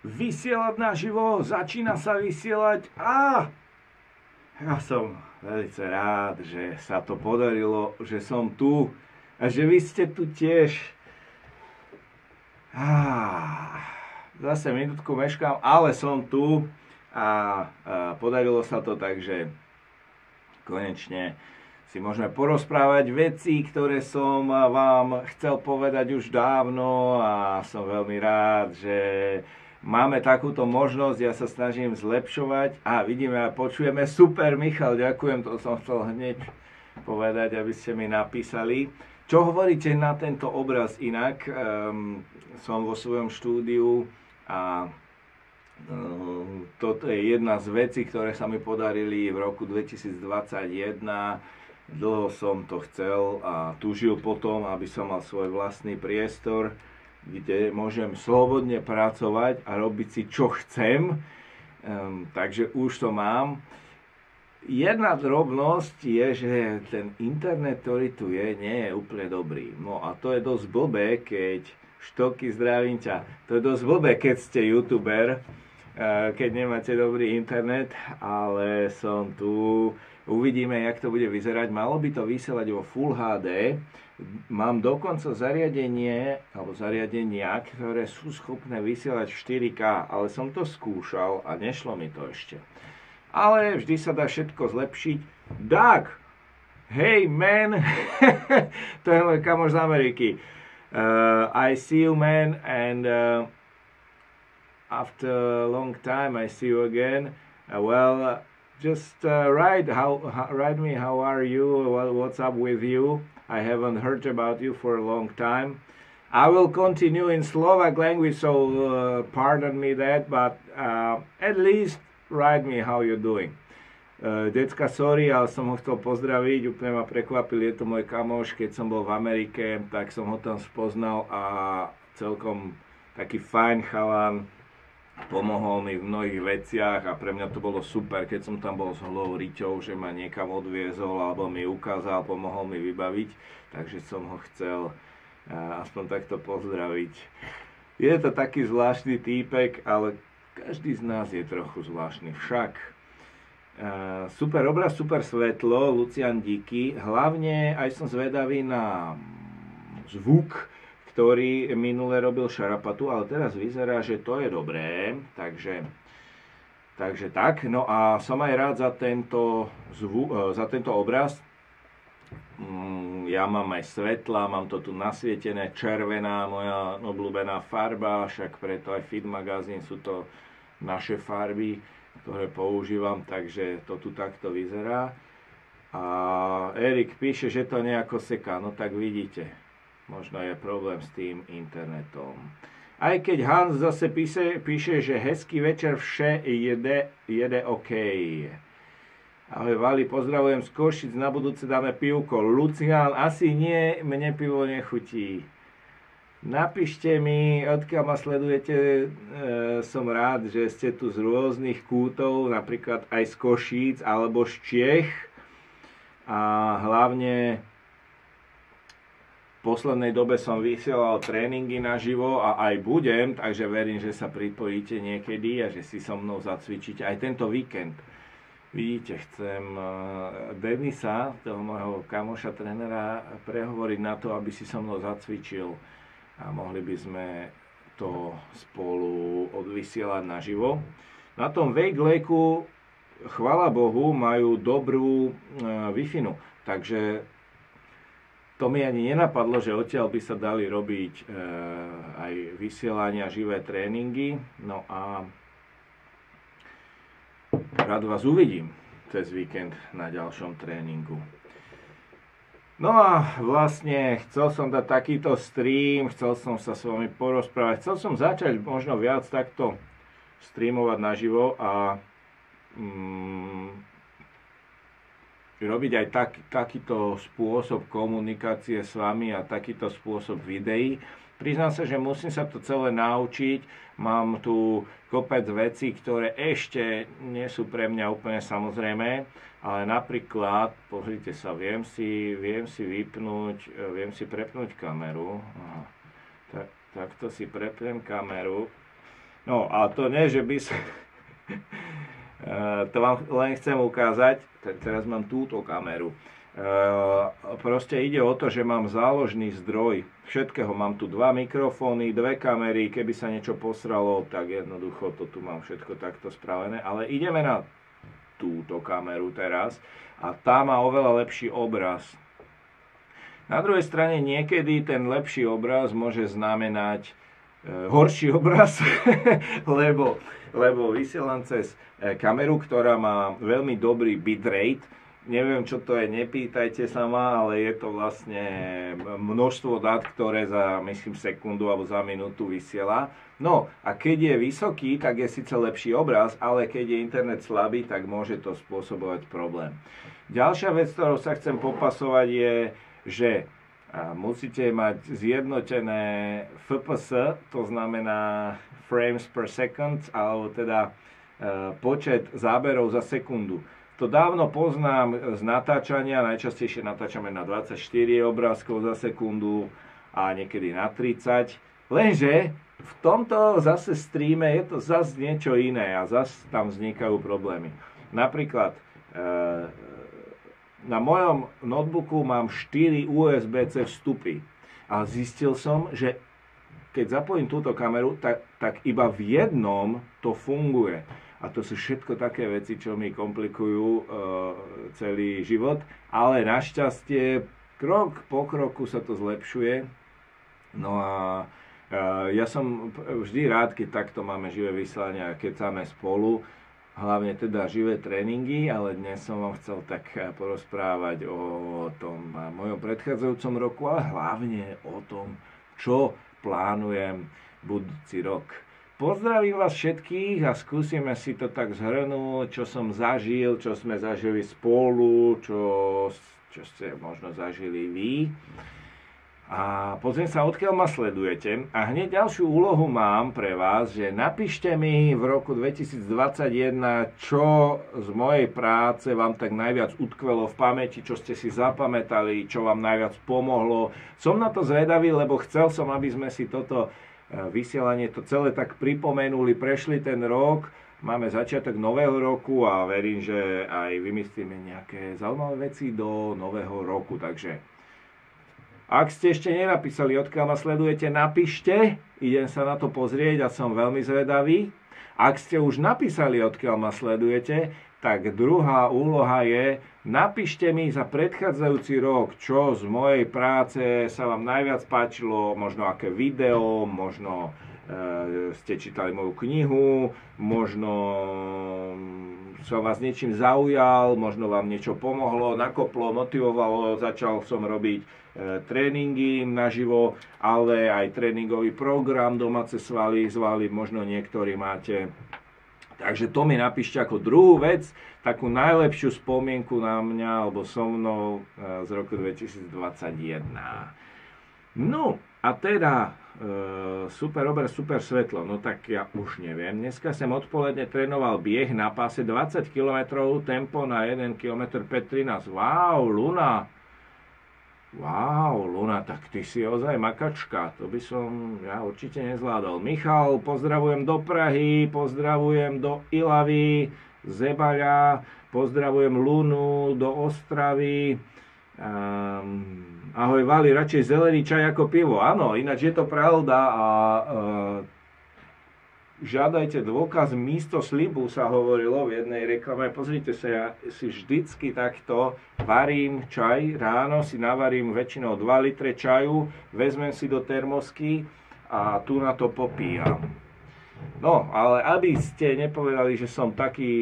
vysielať naživo, začína sa vysielať a ja som veľmi rád, že sa to podarilo, že som tu a že vy ste tu tiež. Zase minútku meškám, ale som tu a podarilo sa to, takže konečne si môžeme porozprávať veci, ktoré som vám chcel povedať už dávno a som veľmi rád, že máme takúto možnosť, ja sa snažím zlepšovať a vidíme a počujeme. Super, Michal, ďakujem, to som chcel hneď povedať, aby ste mi napísali. Čo hovoríte na tento obraz inak? Som vo svojom štúdiu a toto je jedna z vecí, ktoré sa mi podarili v roku 2021. Dlho som to chcel a túžil potom, aby som mal svoj vlastný priestor, kde môžem slobodne pracovať a robiť si, čo chcem. Takže už to mám. Jedna drobnosť je, že ten internet, ktorý tu je, nie je úplne dobrý. No a to je dosť blbé, keď Štoky, zdravím ťa. To je dosť blbé, keď ste youtuber, keď nemáte dobrý internet, ale som tu. Uvidíme, jak to bude vyzerať. Malo by to vysielať vo Full HD. Mám dokonca zariadenia, ktoré sú schopné vysielať v 4K, ale som to skúšal a nešlo mi to ešte. Ale vždy sa dá všetko zlepšiť. Doug! Hey man! To je môj kamoš z Ameriky. I see you, man, and after a long time I see you again. Just write me how are you, what's up with you. I haven't heard about you for a long time. I will continue in Slovak language, so pardon me that, but at least write me how you're doing. Decka, sorry, ale som ho chcel pozdraviť, úplne ma prekvapil, je to môj kamoš, keď som bol v Amerike, tak som ho tam spoznal a celkom taký fajn chalan. Pomohol mi v mnohých veciach a pre mňa to bolo super, keď som tam bol s holou riťou, že ma niekam odviezol alebo mi ukázal, pomohol mi vybaviť, takže som ho chcel aspoň takto pozdraviť. Je to taký zvláštny týpek, ale každý z nás je trochu zvláštny však. Super obraz, super svetlo, Lucian díky, hlavne aj som zvedavý na zvuk, ktorý minule robil Šarapatu, ale teraz vyzerá, že to je dobré, takže tak. No a som aj rád za tento obraz. Ja mám aj svetla, mám to tu nasvietené, červená, moja obľúbená farba, však preto aj Fit magazín, sú to naše farby, ktoré používam, takže to tu takto vyzerá. A Erik píše, že to nejako seká, no tak vidíte. Možno je problém s tým internetom. Aj keď Hans zase píše, že hezký večer, vše jede OK. Ahoj Vali, pozdravujem z Košic, na budúce dáme pivko. Lucián, asi nie, mne pivo nechutí. Napíšte mi, odkiaľ ma sledujete, som rád, že ste tu z rôznych kútov, napríklad aj z Košíc alebo z Čiech. A hlavne v poslednej dobe som vysielal tréningy naživo a aj budem, takže verím, že sa pripojíte niekedy a že si so mnou zacvičíte aj tento víkend. Vidíte, chcem Denisa, toho môjho kamoša, trénera, prehovoriť na to, aby si so mnou zacvičil a mohli by sme to spolu odvysielať naživo. Na tom Wake Lakeu, chvála Bohu, majú dobrú Wi-Fi, takže to mi ani nenapadlo, že odtiaľ by sa dali robiť aj vysielania, živé tréningy. No a rád vás uvidím cez víkend na ďalšom tréningu. No a vlastne chcel som dať takýto stream, chcel som sa s vami porozprávať, chcel som začať možno viac takto streamovať naživo a robiť aj takýto spôsob komunikácie s vami a takýto spôsob videí. Priznám sa, že musím sa to celé naučiť. Mám tu kopec vecí, ktoré ešte nie sú pre mňa úplne samozrejmé, ale napríklad, pozrite sa, viem si prepnúť kameru. Takto si prepnem kameru No a to nie, že by sa... To vám len chcem ukázať, teraz mám túto kameru. Proste ide o to, že mám záložný zdroj všetkého. Mám tu 2 mikrofóny, 2 kamery, keby sa niečo posralo, tak jednoducho to tu mám všetko takto spravené. Ale ideme na túto kameru teraz a tá má oveľa lepší obraz. Na druhej strane niekedy ten lepší obraz môže znamenať horší obraz, lebo vysielam cez kameru, ktorá má veľmi dobrý bitrate. Neviem, čo to je, nepýtajte sa ma, ale je to vlastne množstvo dát, ktoré za, myslím, sekundu alebo za minútu vysiela. No a keď je vysoký, tak je síce lepší obraz, ale keď je internet slabý, tak môže to spôsobovať problém. Ďalšia vec, ktorou sa chcem popasovať, je, že musíte mať zjednotené FPS, to znamená frames per second, alebo teda počet záberov za sekundu. To dávno poznám z natáčania, najčastejšie natáčame na 24 obrázkov za sekundu a niekedy na 30. Lenže v tomto zase streame je to zase niečo iné a zase tam vznikajú problémy. Napríklad na mojom notebooku mám 4 USB-C vstupy a zistil som, že keď zapojím túto kameru, tak iba v jednom to funguje. A to sú všetko také veci, čo mi komplikujú celý život. Ale našťastie, krok po kroku sa to zlepšuje. No a ja som vždy rád, keď takto máme živé vysielania, keď máme spolu. Hlavne teda živé tréningy, ale dnes som vám chcel tak porozprávať o tom mojom predchádzajúcom roku, ale hlavne o tom, čo plánujem budúci rok. Pozdravím vás všetkých a skúsime si to tak zhrnúť, čo som zažil, čo sme zažili spolu, čo ste možno zažili vy. A pozriem sa, odkiaľ ma sledujete. A hneď ďalšiu úlohu mám pre vás, že napíšte mi v roku 2021, čo z mojej práce vám tak najviac utkvelo v pamäti, čo ste si zapamätali, čo vám najviac pomohlo. Som na to zvedavý, lebo chcel som, aby sme si toto vysielanie to celé tak pripomenuli, prešli ten rok, máme začiatok nového roku a verím, že aj vymyslíme nejaké zaujímavé veci do nového roku. Takže ak ste ešte nenapísali, odkiaľ ma sledujete, napíšte, idem sa na to pozrieť a som veľmi zvedavý. Ak ste už napísali, odkiaľ ma sledujete, tak druhá úloha je, napíšte mi za predchádzajúci rok, čo z mojej práce sa vám najviac páčilo, možno aké video, možno ste čítali moju knihu, možno som vás niečím zaujal, možno vám niečo pomohlo, nakoplo, motivovalo, začal som robiť tréningy naživo, ale aj tréningový program, domáce svaly, možno niektorí máte. Takže to mi napíšte ako druhú vec, takú najlepšiu spomienku na mňa alebo so mnou z roku 2021. No a teda super obraz, super svetlo, no tak ja už neviem. Dneska som odpoledne trénoval bieh na páse 20 km, tempo na 1 km 5:13. Wow, Luna, tak ty si ozaj makačka, to by som ja určite nezvládol. Michal, pozdravujem do Prahy, pozdravujem do Ilavy, Zebaľa, pozdravujem Lunu, do Ostravy. Ahoj Vali, radšej zelený čaj ako pivo. Áno, ináč je to pravda a žiadajte dôkaz místo slibu, sa hovorilo v jednej reklame. Pozrite sa, ja si vždycky takto varím čaj. Ráno si navarím väčšinou 2 litre čaju, vezmem si do termosky a tu na to popíjam. No, ale aby ste nepovedali, že som taký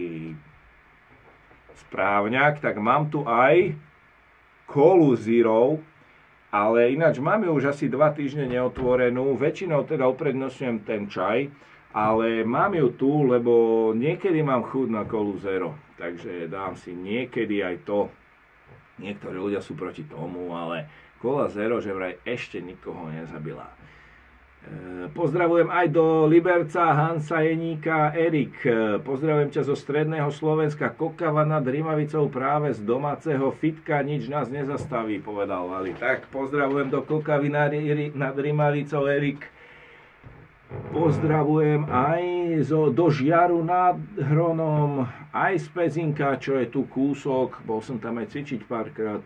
správňak, tak mám tu aj Colu Zero, ale ináč mám ju už asi 2 týždne neotvorenú. Väčšinou teda uprednostňujem ten čaj, ale mám ju tu, lebo niekedy mám chuť na Colu Zero, takže dám si niekedy aj to. Niektorí ľudia sú proti tomu, ale Cola Zero, že vraj ešte nikoho nezabila. Pozdravujem aj do Liberca, Hansa, Jeníka, Erik. Pozdravujem ťa zo stredného Slovenska, Kokava nad Rimavicou, práve z domáceho fitka, nič nás nezastaví, povedal Vali. Tak pozdravujem do Kokavy nad Rimavicou, Erik. Pozdravujem aj do Žiaru nad Hronom, aj z Pezinka, čo je tu kúsok. Bol som tam aj cvičiť párkrát.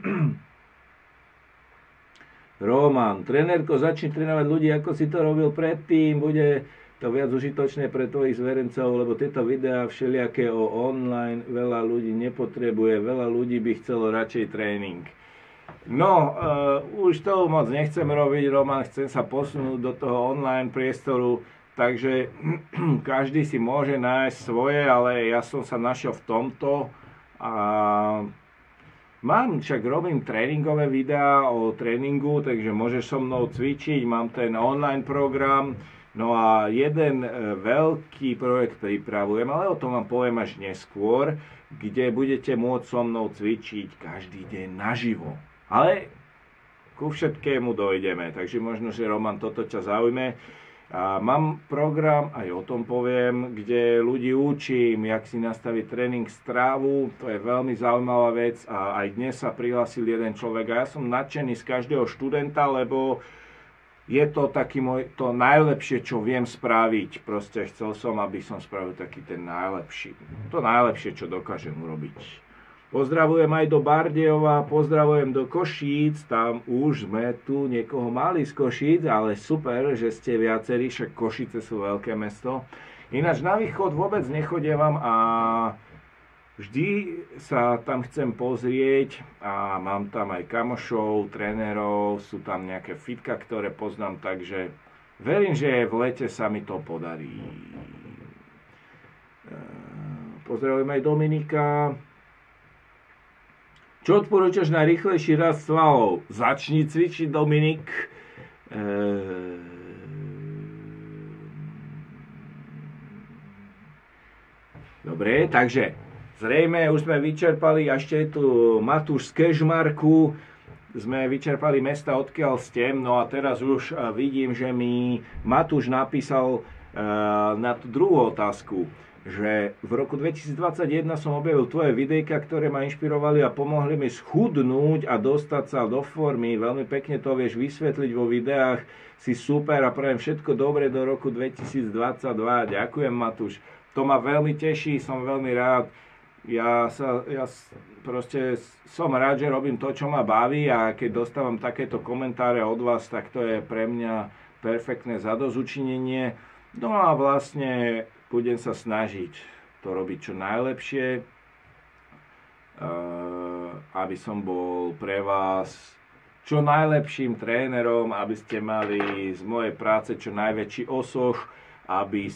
Roman, trenérko, začni trénovať ľudí, ako si to robil predtým. Bude to viac užitočné pre tvojich zverencov, lebo tieto videá všelijaké o online veľa ľudí nepotrebuje. Veľa ľudí by chcelo radšej tréning. No, už to moc nechcem robiť, Roman, chcem sa posunúť do toho online priestoru, takže každý si môže nájsť svoje, ale ja som sa našiel v tomto a však robím tréningové videá o tréningu, takže môžeš so mnou cvičiť, mám ten online program, no a jeden veľký projekt pripravujem, ale o tom vám poviem až neskôr, kde budete môcť so mnou cvičiť každý deň naživo. Ale ku všetkému dojdeme, takže možno, že Roman, toto ťa zaujme. A mám program, aj o tom poviem, kde ľudí učím, jak si nastaviť tréning strávu, to je veľmi zaujímavá vec a aj dnes sa prihlásil jeden človek a ja som nadšený z každého študenta, lebo je to taký to najlepšie, čo viem spraviť. Proste chcel som, aby som spravil taký ten najlepší, to najlepšie, čo dokážem urobiť. Pozdravujem aj do Bardejova, pozdravujem do Košíc, tam už sme tu niekoho mali z Košíc, ale super, že ste viacerí, však Košice sú veľké mesto. Ináč na východ vôbec nechodievam a vždy sa tam chcem pozrieť a mám tam aj kamošov, trénerov, sú tam nejaké fitka, ktoré poznám, takže verím, že v lete sa mi to podarí. Pozdravujem aj Dominika. Čo odporúčaš na rýchlejší rast svalov? Začni cvičiť, Dominik. Dobre, takže zrejme už sme vyčerpali, ešte je tu Matúš z Kežmarku. Sme vyčerpali mesta, odkiaľ ste. No a teraz už vidím, že mi Matúš napísal na tú druhú otázku, že v roku 2021 som objavil tvoje videjka, ktoré ma inšpirovali a pomohli mi schudnúť a dostať sa do formy. Veľmi pekne to vieš vysvetliť vo videách. Si super a prajem všetko dobre do roku 2022. Ďakujem, Matúš. To ma veľmi teší, som veľmi rád. Ja proste som rád, že robím to, čo ma baví a keď dostávam takéto komentáre od vás, tak to je pre mňa perfektné zadozučinenie. No a vlastne budem sa snažiť to robiť čo najlepšie, aby som bol pre vás čo najlepším trénerom, aby ste mali z mojej práce čo najväčší osoh, aby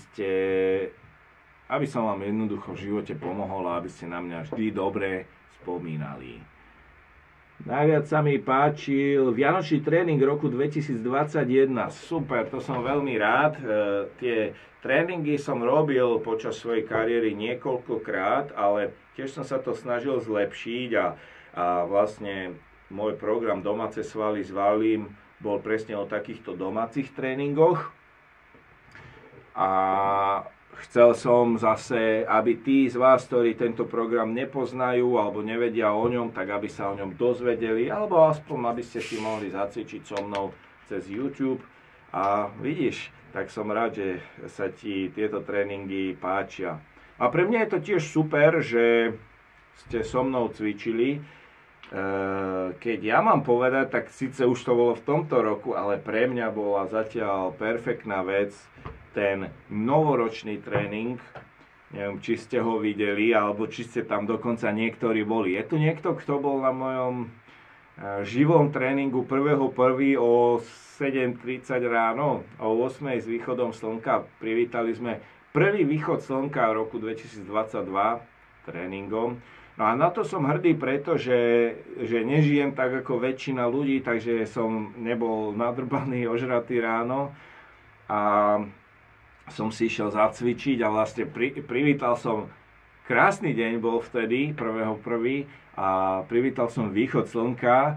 som vám jednoducho v živote pomohol a aby ste na mňa vždy dobre spomínali. Najviac sa mi páčil Vianočný tréning roku 2021. Super, to som veľmi rád. Tie tréningy som robil počas svojej kariéry niekoľkokrát, ale tiež som sa to snažil zlepšiť a vlastne môj program Domáce svaly s Valím bol presne o takýchto domácich tréningoch. A chcel som zase, aby tí z vás, ktorí tento program nepoznajú alebo nevedia o ňom, tak aby sa o ňom dozvedeli, alebo aspoň, aby ste si mohli zacvičiť so mnou cez YouTube. A vidíš, tak som rád, že sa ti tieto tréningy páčia. A pre mňa je to tiež super, že ste so mnou cvičili. Keď ja mám povedať, tak síce už to bolo v tomto roku, ale pre mňa bola zatiaľ perfektná vec ten novoročný tréning. Neviem, či ste ho videli, alebo či ste tam dokonca niektorí boli. Je tu niekto, kto bol na mojom živom tréningu 1.1. o 7:30 ráno, o 8:00 s východom slnka. Privítali sme prvý východ slnka v roku 2022 tréningom. No a na to som hrdý, pretože nežijem tak ako väčšina ľudí, takže som nebol nadrbaný, ožratý ráno a som si išiel zacvičiť a vlastne privítal som, krásny deň bol vtedy, 1.1. a privítal som východ slnka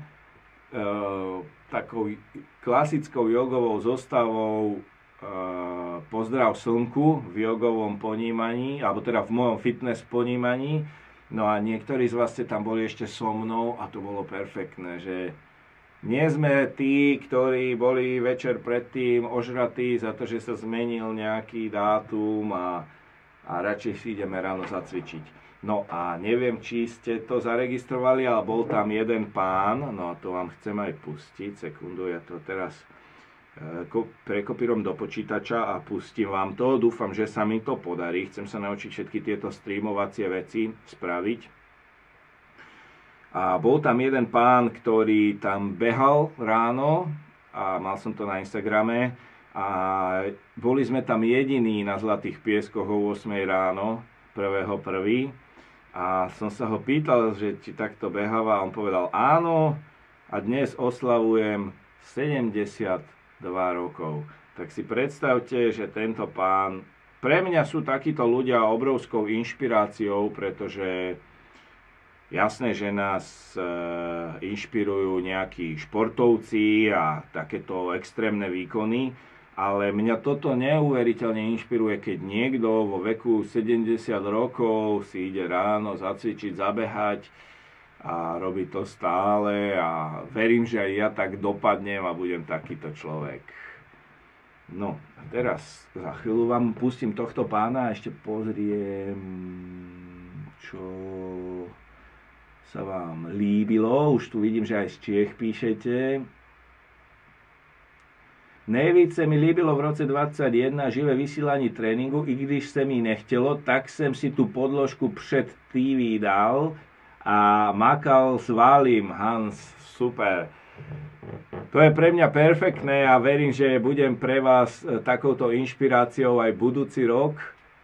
takou klasickou jogovou zostavou pozdrav slnku v jogovom ponímaní, alebo teda v mojom fitness ponímaní. No a niektorí z vás ste tam boli ešte so mnou a to bolo perfektné, že Nie sme tí, ktorí boli večer predtým ožratí za to, že sa zmenil nejaký dátum a radšej si ideme ráno zacvičiť. No a neviem, či ste to zaregistrovali, ale bol tam jeden pán, no a to vám chcem aj pustiť, sekundu, ja to teraz prekopírom do počítača a pustím vám to. Dúfam, že sa mi to podarí. Chcem sa naučiť všetky tieto streamovacie veci spraviť. A bol tam jeden pán, ktorý tam behal ráno a mal som to na Instagrame a boli sme tam jediní na Zlatých pieskoch o 8 ráno, 1.1. A som sa ho pýtal, že či takto beháva a on povedal áno a dnes oslavujem 72 rokov. Tak si predstavte, že tento pán, pre mňa sú takíto ľudia obrovskou inšpiráciou, pretože jasné, že nás inšpirujú nejakí športovci a takéto extrémne výkony, ale mňa toto neuveriteľne inšpiruje, keď niekto vo veku 70 rokov si ide ráno zacvičiť, zabehať a robí to stále a verím, že aj ja tak dopadnem a budem takýto človek. No a teraz za chvíľu vám pustím tohto pána a ešte pozriem, čo sa vám líbilo. Už tu vidím, že aj z Čiech píšete. Nejvíc se mi líbilo v roce 2021 živé vysílání tréninku, i když se mi nechtělo, tak jsem si tu podložku před TV dal a makal s Valim. Hans, super. To je pre mňa perfektné a verím, že budem pre vás takouto inšpiráciou aj budúci rok.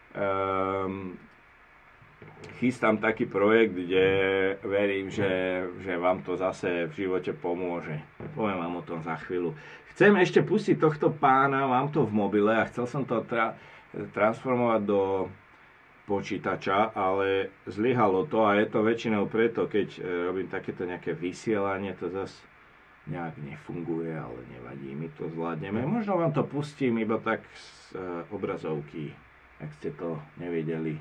Chystám taký projekt, kde verím, že vám to zase v živote pomôže. Poviem vám o tom za chvíľu. Chcem ešte pustiť tohto pána, mám to v mobile a chcel som to transformovať do počítača, ale zlyhalo to a je to väčšinou preto, keď robím takéto nejaké vysielanie, to zase nejak nefunguje, ale nevadí, my to zvládneme. Možno vám to pustím iba tak z obrazovky, ak ste to nevideli.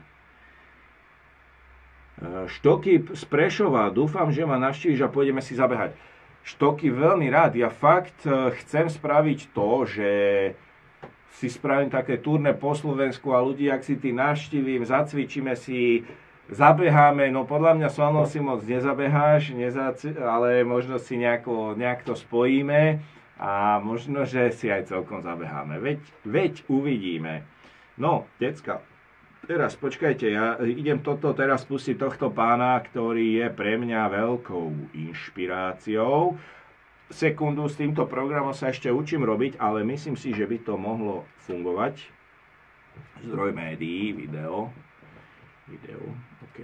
Štoky z Prešova, dúfam, že ma navštíviš a pôjdeme si zabehať. Štoky veľmi rád, ja fakt chcem spraviť to, že si spravím také turné po Slovensku a ľudí, ak si ty navštívim, zacvičíme si, zabeháme, no podľa mňa so mnou si moc nezabeháš, ale možno si nejak to spojíme a možno, že si aj celkom zabeháme. Veď uvidíme. No, decka, teraz počkajte, ja idem teraz pustiť tohto pána, ktorý je pre mňa veľkou inšpiráciou. Sekundu, s týmto programom sa ešte učím robiť, ale myslím si, že by to mohlo fungovať. Zdroj médií, video, OK.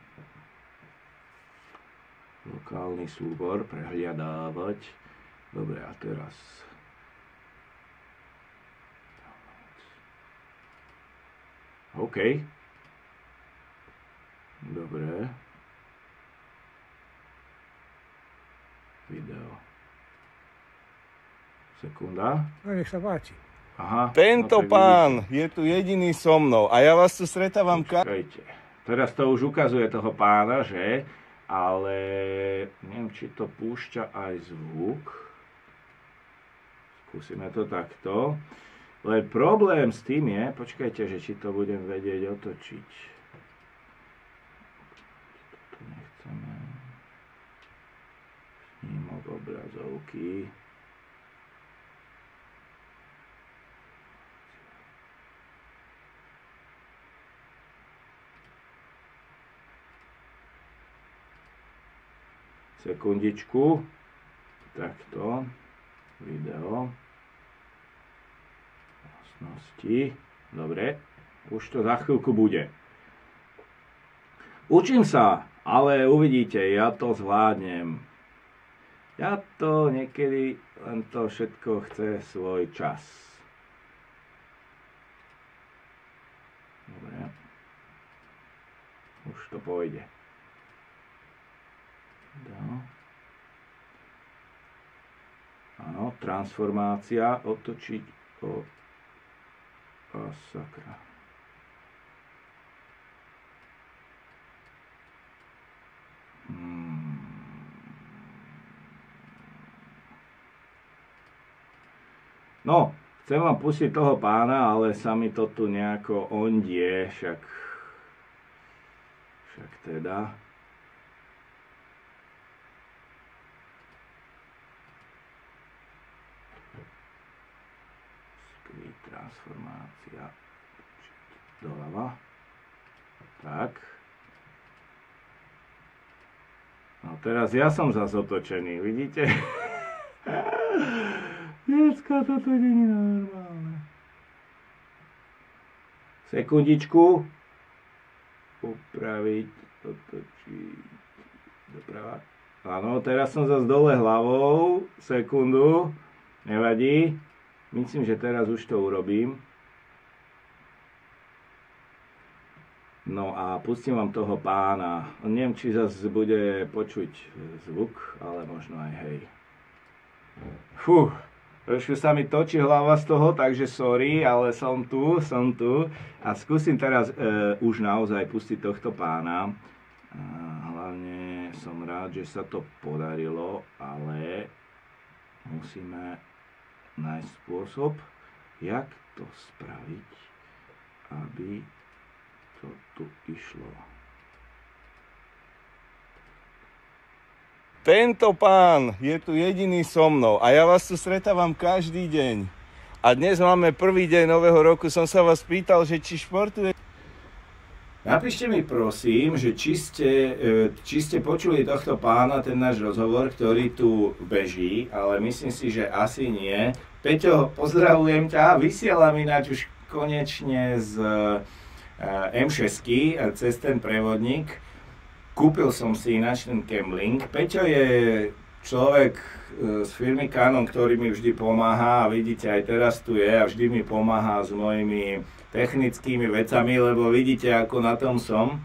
Lokálny súbor, prehliadávať. Dobre, a teraz OK. Dobre. Video. Sekunda. No, nech sa páči. Aha. Tento pán je tu jediný so mnou a ja vás tu stretávam. Počkajte. Teraz to už ukazuje toho pána, že? Ale neviem, či to púšťa aj zvuk. Skúsime to takto. Len problém s tým je, počkajte, že či to budem vedieť otočiť. Tu nechceme. Snímok obrazovky. Sekundičku. Takto. Video. Dobre, už to za chvíľku bude. Učím sa, ale uvidíte, ja to zvládnem. Ja to niekedy, len to všetko chce svoj čas. Dobre. Už to pôjde. Áno, transformácia, otočiť o... A sakra. No, chcem vám pustiť toho pána, ale sa mi to tu nejako ondie, však teda. Skryt transformácia. Doľava. Tak. No teraz ja som zase otočený, vidíte? Decka, toto nie je normálne. Sekundičku. Upraviť, otočiť. Doprava. Áno, teraz som zase dole hlavou. Sekundu. Nevadí. Myslím, že teraz už to urobím. No a pustím vám toho pána. Neviem, či zase bude počuť zvuk, ale možno aj hej. Fú, trošku sa mi točí hlava z toho, takže sorry, ale som tu. A skúsim teraz už naozaj pustiť tohto pána. Hlavne som rád, že sa to podarilo, ale musíme nájsť spôsob, jak to spraviť, aby to tu išlo. Tento pán je tu jediný so mnou a ja vás tu stretávam každý deň. A dnes máme prvý deň nového roku. Som sa vás pýtal, že či športuje. Napíšte mi prosím, že či ste počuli tohto pána, ten náš rozhovor, ktorý tu beží, ale myslím si, že asi nie. Peťo, pozdravujem ťa, vysielam ináč už konečne z M6 cez ten prevodník. Kúpil som si ináč ten Camlink. Peťo je človek z firmy Canon, ktorý mi vždy pomáha a vidíte, aj teraz tu je a vždy mi pomáha s mojimi technickými vecami, lebo vidíte, ako na tom som.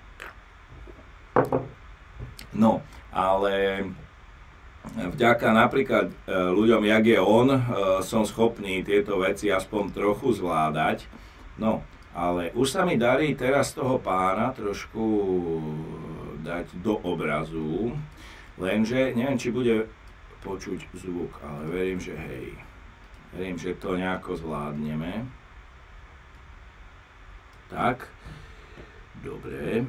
No, ale vďaka napríklad ľuďom, jak je on, som schopný tieto veci aspoň trochu zvládať. No, ale už sa mi darí teraz toho pána trošku dať do obrazu, lenže neviem, či bude počuť zvuk, ale verím, že hej. Verím, že to nejako zvládneme. Tak, dobre.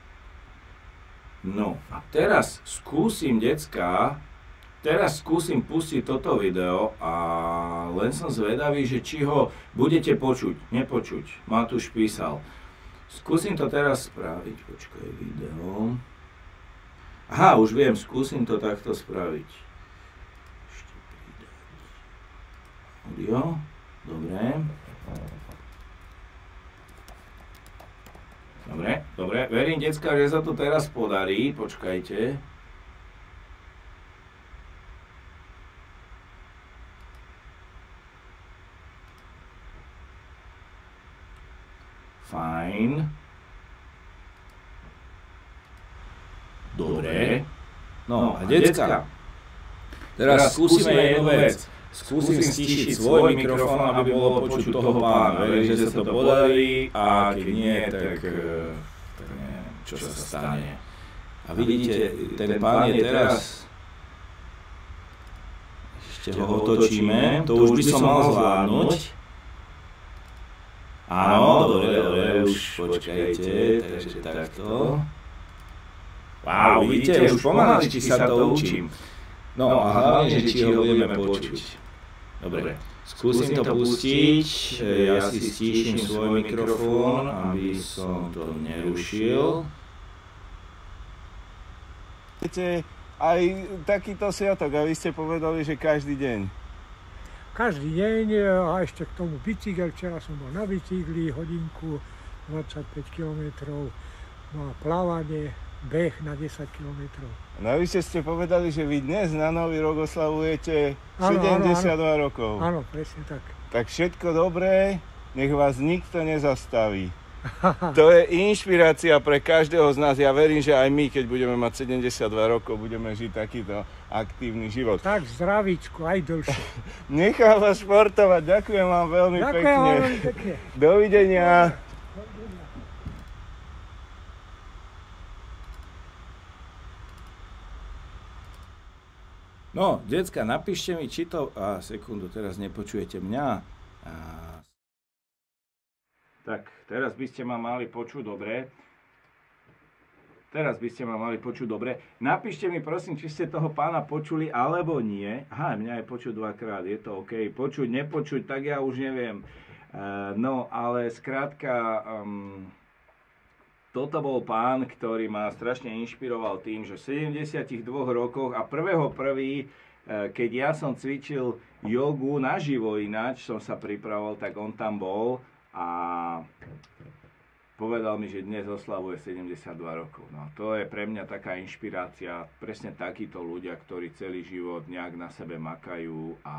No a teraz skúsim, decka, pustiť toto video a len som zvedavý, že či ho budete počuť, nepočuť. Matúš písal. Skúsim to teraz spraviť. Počkaj, video. Aha, už viem, skúsim to takto spraviť. Ešte pridať. Audio. Dobre. Dobre. Verím, decka, že sa to teraz podarí. Počkajte. Fajn. Dobre. No a decka, teraz skúsime jednu vec. Skúsim stíšiť svoj mikrofón, aby bolo počuť toho pána. Verím, že sa to podarí a keď nie, tak neviem, čo sa stane. A vidíte, ten pán je teraz... Ešte ho otočíme, to už by som mal zvládnuť. Áno, dobre, už počkajte, takže takto. Wow, vidíte, už pomaličky sa to učím. No a hlavne, že či ho budeme počuť. Dobre, skúsim to pustiť, ja si stíšim svoj mikrofón, aby som to nerušil. Viete, aj takýto sviatok, a vy ste povedali, že každý deň. Každý deň a ešte k tomu bicykel, včera som bol na bicykli, hodinku, 25 km, no a plávanie, beh na 10 km. No a vy ste povedali, že vy dnes na Nový rok oslavujete 72 rokov. Áno, presne tak. Tak všetko dobré, nech vás nikto nezastaví. To je inšpirácia pre každého z nás. Ja verím, že aj my, keď budeme mať 72 rokov, budeme žiť takýto aktívny život. Tak zdravíčko, aj dlhšie. Nechám vás športovať, ďakujem vám veľmi pekne. Ďakujem vám veľmi pekne. Dovidenia. No, decka, napíšte mi, či to... sekundu, teraz nepočujete mňa. Tak, teraz by ste ma mali počuť dobre. Napíšte mi prosím, či ste toho pána počuli, alebo nie. Aha, mňa je počuť dvakrát, je to OK. Počuť, nepočuť, tak ja už neviem. No, ale skrátka, toto bol pán, ktorý ma strašne inšpiroval tým, že v 72 rokoch a 1.1., keď ja som cvičil jogu naživo ináč, som sa pripravoval, tak on tam bol a povedal mi, že dnes oslavuje 72 rokov. No, to je pre mňa taká inšpirácia, presne takíto ľudia, ktorí celý život nejak na sebe makajú a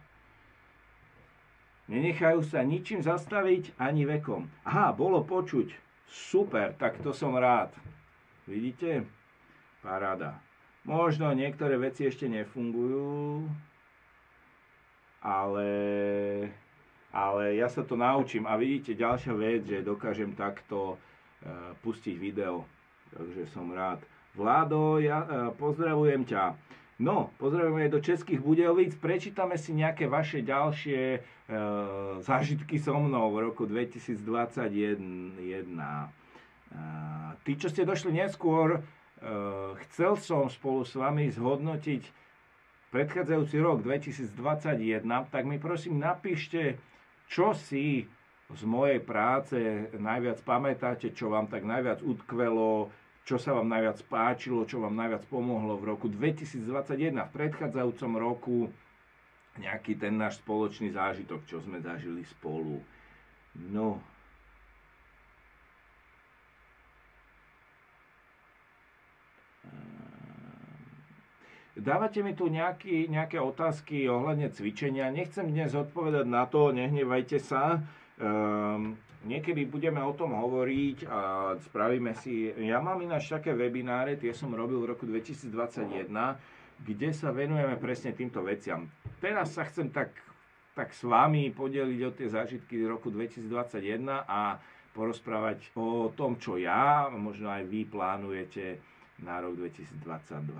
nenechajú sa ničím zastaviť ani vekom. Aha, bolo počuť. Super, tak to som rád. Vidíte? Paráda. Možno niektoré veci ešte nefungujú, ale ja sa to naučím. A vidíte, ďalšia vec, že dokážem takto pustiť video. Takže som rád. Vládo, ja pozdravujem ťa. No, pozdravujem aj do Českých Budějovic. Prečítame si nejaké vaše ďalšie zážitky so mnou v roku 2021. Tí, čo ste došli neskôr, chcel som spolu s vami zhodnotiť predchádzajúci rok 2021, tak mi prosím napíšte, čo si z mojej práce najviac pamätáte, čo vám tak najviac utkvelo, čo sa vám najviac páčilo, čo vám najviac pomohlo v roku 2021, v predchádzajúcom roku, nejaký ten náš spoločný zážitok, čo sme zažili spolu. No. Dávate mi tu nejaké otázky ohľadne cvičenia. Nechcem dnes odpovedať na to, nehnevajte sa. Niekedy budeme o tom hovoriť a spravíme si... Ja mám ináč také webináre, tie som robil v roku 2021, kde sa venujeme presne týmto veciam. Teraz sa chcem tak s vami podeliť o tie zážitky z roku 2021 a porozprávať o tom, čo ja, možno aj vy plánujete na rok 2022.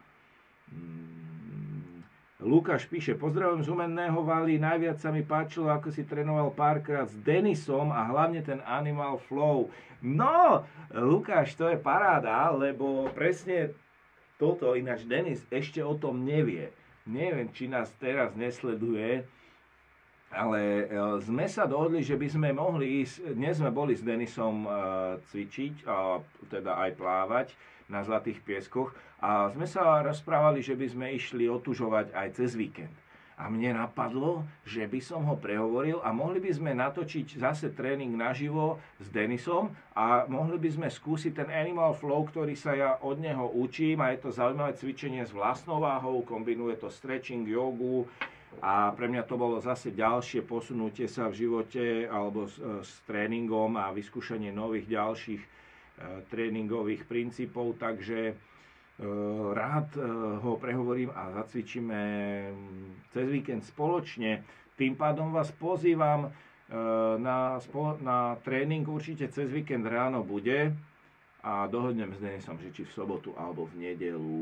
Lukáš píše, pozdravujem z Humenného Valley, najviac sa mi páčilo, ako si trénoval párkrát s Denisom a hlavne ten Animal Flow. No, Lukáš, to je paráda, lebo presne toto, ináč Denis ešte o tom nevie. Neviem, či nás teraz nesleduje, ale sme sa dohodli, že by sme mohli ísť, dnes sme boli s Denisom cvičiť, teda aj plávať na Zlatých pieskoch a sme sa rozprávali, že by sme išli otužovať aj cez víkend. A mne napadlo, že by som ho prehovoril a mohli by sme natočiť zase tréning naživo s Denisom a mohli by sme skúsiť ten Animal Flow, ktorý sa ja od neho učím a je to zaujímavé cvičenie s vlastnou váhou, kombinuje to stretching, jogu a pre mňa to bolo zase ďalšie posunutie sa v živote alebo s tréningom a vyskúšanie nových ďalších tréningových princípov, takže rád ho prehovorím a zacvičíme cez víkend spoločne. Tým pádom vás pozývam na tréning, určite cez víkend ráno bude a dohodnem s Denisom, že či v sobotu alebo v nedeľu.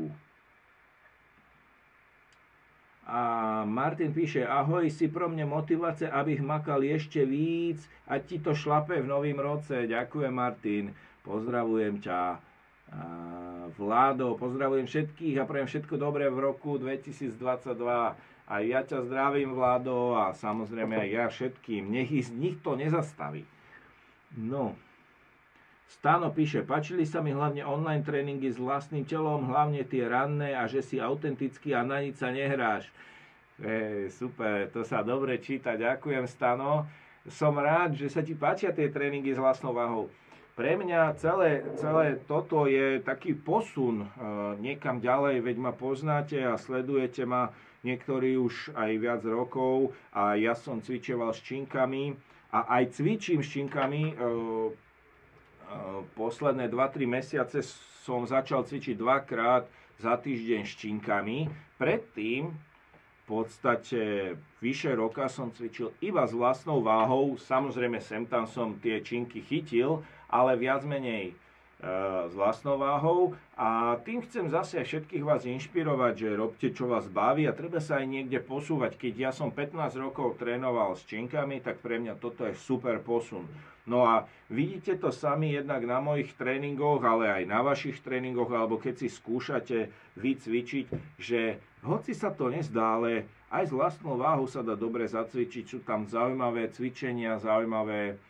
A Martin píše, ahoj, si pro mňa motivácia, abych makal ešte víc a ti to šlape v novým roce. Ďakujem, Martin. Pozdravujem ťa. Vládo, pozdravujem všetkých a prajem všetko dobré v roku 2022. A ja ťa zdravím, Vládo, a samozrejme aj ja všetkým. Nech ich nikto nezastaví. No. Stano píše, páčili sa mi hlavne online tréningy s vlastným telom, hlavne tie ranné a že si autentický a na nič sa nehráš. Super, to sa dobre číta. Ďakujem, Stano. Som rád, že sa ti páčia tie tréningy s vlastnou váhou. Pre mňa celé toto je taký posun niekam ďalej, veď ma poznáte a sledujete ma niektorí už aj viac rokov a ja som cvičoval s činkami a aj cvičím s činkami. Posledné 2-3 mesiace som začal cvičiť 2-krát za týždeň s činkami. Predtým v podstate vyše roka som cvičil iba s vlastnou váhou. Samozrejme sem tam som tie činky chytil, ale viac menej s vlastnou váhou a tým chcem zase všetkých vás inšpirovať, že robte, čo vás baví a treba sa aj niekde posúvať. Keď ja som 15 rokov trénoval s činkami, tak pre mňa toto je super posun. No a vidíte to sami jednak na mojich tréningoch, ale aj na vašich tréningoch, alebo keď si skúšate vycvičiť, že hoci sa to nezdá, ale aj s vlastnou váhou sa dá dobre zacvičiť. Sú tam zaujímavé cvičenia, zaujímavé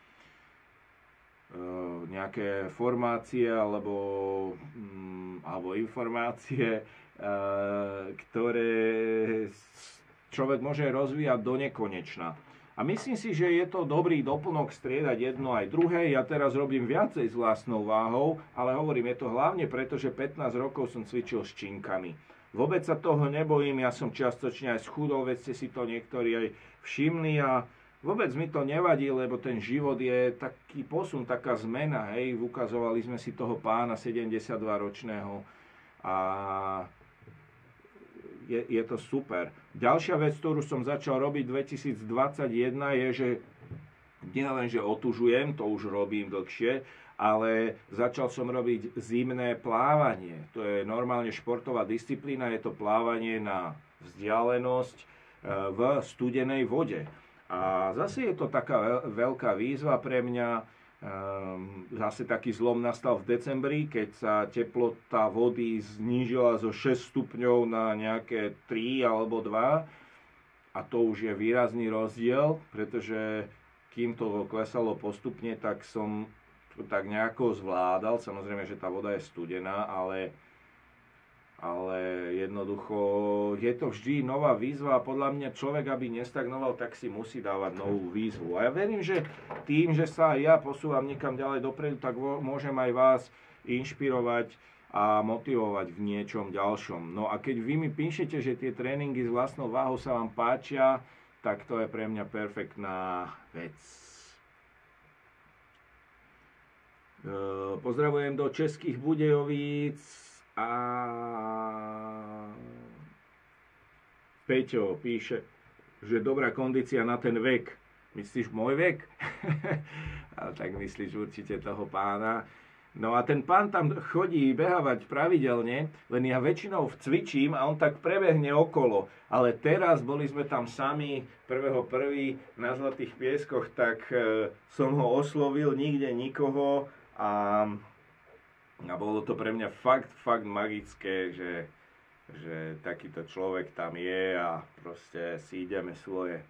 nejaké formácie alebo informácie, ktoré človek môže rozvíjať do nekonečna. A myslím si, že je to dobrý doplnok striedať jedno aj druhé. Ja teraz robím viacej s vlastnou váhou, ale hovorím, je to hlavne preto, že 15 rokov som cvičil s činkami. Vôbec sa toho nebojím, ja som čiastočne aj schudol, veď ste si to niektorí aj všimli a vôbec mi to nevadí, lebo ten život je taký posun, taká zmena, hej. Ukazovali sme si toho pána 72-ročného a je to super. Ďalšia vec, ktorú som začal robiť 2021 je, že nielen, že otužujem, to už robím dlhšie, ale začal som robiť zimné plávanie. To je normálne športová disciplína, je to plávanie na vzdialenosť v studenej vode. A zase je to taká veľká výzva pre mňa. Zase taký zlom nastal v decembri, keď sa teplota vody znížila zo 6 stupňov na nejaké 3 alebo 2. A to už je výrazný rozdiel, pretože kým to klesalo postupne, tak som to tak nejako zvládal. Samozrejme, že tá voda je studená, ale jednoducho je to vždy nová výzva a podľa mňa človek, aby nestagnoval, tak si musí dávať novú výzvu. A ja verím, že tým, že sa ja posúvam niekam ďalej dopredu, tak môžem aj vás inšpirovať a motivovať v niečom ďalšom. No a keď vy mi píšete, že tie tréningy s vlastnou váhou sa vám páčia, tak to je pre mňa perfektná vec. Pozdravujem do Českých Budějovíc a Peťo píše, že dobrá kondícia na ten vek. Myslíš môj vek? Ale tak myslíš určite toho pána. No a ten pán tam chodí behávať pravidelne, len ja väčšinou cvičím a on tak prebehne okolo. Ale teraz boli sme tam sami 1.1. na Zlatých pieskoch, tak som ho oslovil, nikde nikoho a bolo to pre mňa fakt magické, že takýto človek tam je a proste si ideme svoje.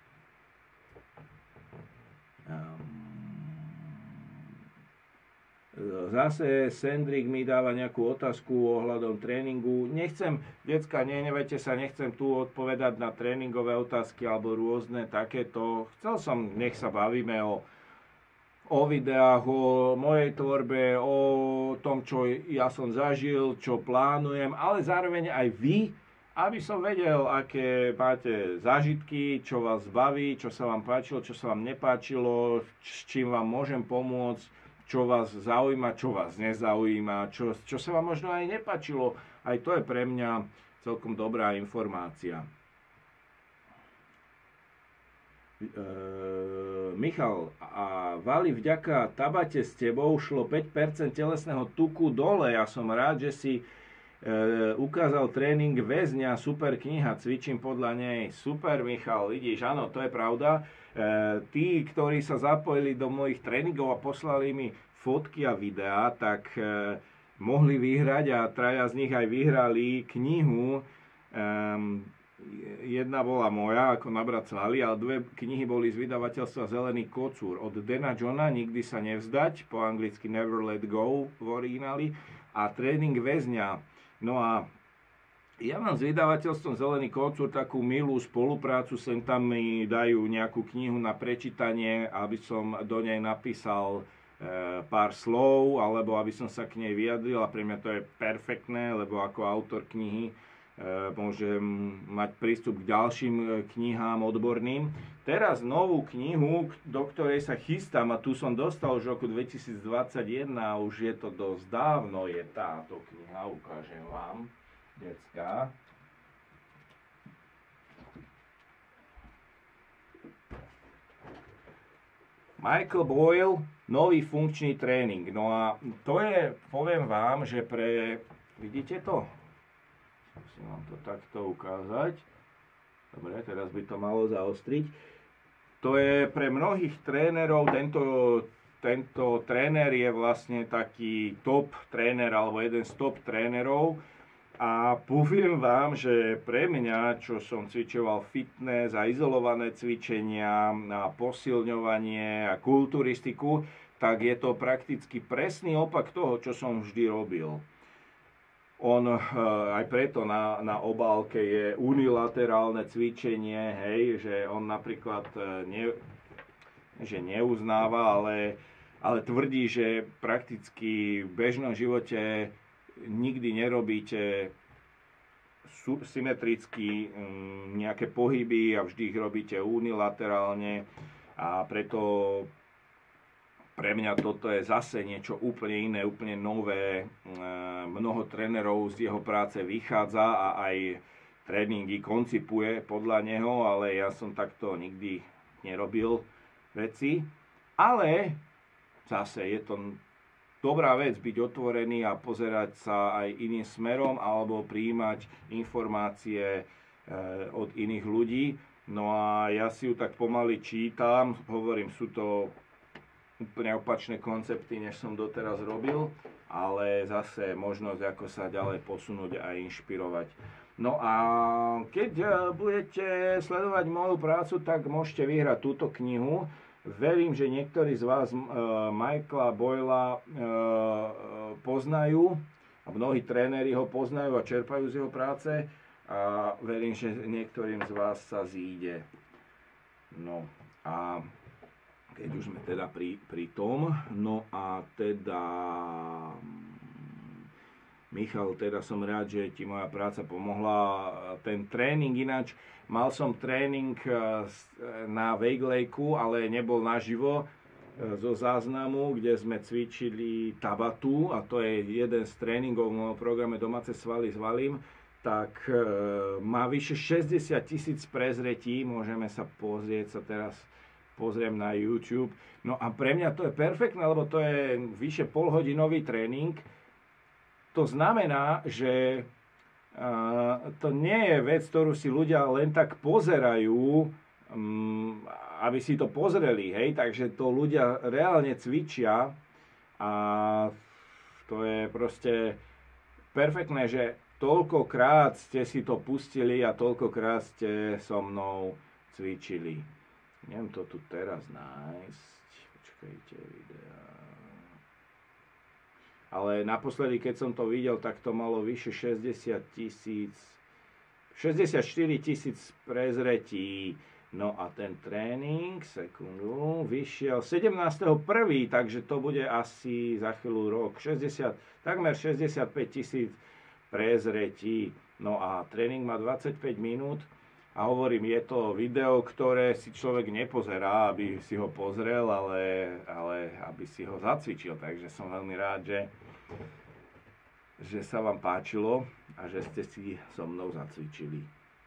Zase Sendrik mi dáva nejakú otázku ohľadom tréningu. Nechcem, decka, nevejte sa, nechcem tu odpovedať na tréningové otázky alebo rôzne takéto. Chcel som, nech sa bavíme o videách, o mojej tvorbe, o tom, čo ja som zažil, čo plánujem, ale zároveň aj vy, aby som vedel, aké máte zážitky, čo vás baví, čo sa vám páčilo, čo sa vám nepáčilo, s čím vám môžem pomôcť, čo vás zaujíma, čo vás nezaujíma, čo sa vám možno aj nepáčilo. Aj to je pre mňa celkom dobrá informácia. Michal, a Vali, vďaka Tabate s tebou šlo 5% telesného tuku dole. Ja som rád, že si ukázal tréning väzňa, super kniha, cvičím podľa nej. Super, Michal, vidíš, áno, to je pravda. Tí, ktorí sa zapojili do mojich tréningov a poslali mi fotky a videá, tak mohli vyhrať a traja z nich aj vyhrali knihu. Jedna bola moja, ako nabracali, ale dve knihy boli z vydavateľstva Zelený kocúr. Od Dana Johna, Nikdy sa nevzdať, po anglicky Never Let Go v origináli, a Tréning väzňa. No a ja mám s vydavateľstvom Zelený kocúr takú milú spoluprácu, sem tam mi dajú nejakú knihu na prečítanie, aby som do nej napísal pár slov, alebo aby som sa k nej vyjadril, a pre mňa to je perfektné, lebo ako autor knihy môžem mať prístup k ďalším knihám odborným. Teraz novú knihu, do ktorej sa chystám, a tu som dostal už v roku 2021, a už je to dosť dávno, je táto kniha, ukážem vám, decka. Michael Boyle, nový funkčný tréning. No a to je, poviem vám, že vidíte to? Musím vám to takto ukázať. Dobre, teraz by to malo zaostriť. To je pre mnohých trénerov, tento tréner je vlastne taký top tréner, alebo jeden z top trénerov. A poviem vám, že pre mňa, čo som cvičoval fitness a izolované cvičenia a posilňovanie a kulturistiku, tak je to prakticky presný opak toho, čo som vždy robil. On aj preto na obálke je unilaterálne cvičenie, hej, že on napríklad že neuznáva, ale tvrdí, že prakticky v bežnom živote nikdy nerobíte symetricky nejaké pohyby a vždy ich robíte unilaterálne a preto pre mňa toto je zase niečo úplne iné, úplne nové. Mnoho trénerov z jeho práce vychádza a aj tréningy koncipuje podľa neho, ale ja som takto nikdy nerobil veci. Ale zase je to dobrá vec byť otvorený a pozerať sa aj iným smerom alebo prijímať informácie od iných ľudí. No a ja si ju tak pomaly čítam, hovorím, sú to úplne opačné koncepty, než som doteraz robil, ale zase možnosť, ako sa ďalej posunúť a inšpirovať. No a keď budete sledovať moju prácu, tak môžete vyhrať túto knihu. Verím, že niektorí z vás Michaela Boyla poznajú a mnohí tréneri ho poznajú a čerpajú z jeho práce a verím, že niektorým z vás sa zíde. No a keď už sme teda pri tom, no a teda Michal, teda som rád, že ti moja práca pomohla. Ten tréning ináč, mal som tréning na Wake Lakeu, ale nebol naživo zo záznamu, kde sme cvičili tabatu a to je jeden z tréningov v mojom programe Domáce svaly s Valím. Tak má vyše 60 000 prezretí, môžeme sa pozrieť, sa teraz pozriem na YouTube. No a pre mňa to je perfektné, lebo to je vyše polhodinový tréning. To znamená, že to nie je vec, ktorú si ľudia len tak pozerajú, aby si to pozreli, hej, takže to ľudia reálne cvičia a to je proste perfektné, že toľkokrát ste si to pustili a toľkokrát ste so mnou cvičili. Neviem to tu teraz nájsť. Počkajte, videa. Ale naposledy, keď som to videl, tak to malo vyše 64 000 prezretí. No a ten tréning, sekundu, vyšiel 17.1., takže to bude asi za chvíľu rok. Takmer 65 000 prezretí. No a tréning má 25 minút. A hovorím, je to video, ktoré si človek nepozerá, aby si ho pozrel, ale aby si ho zacvičil. Takže som veľmi rád, že sa vám páčilo a že ste si so mnou zacvičili.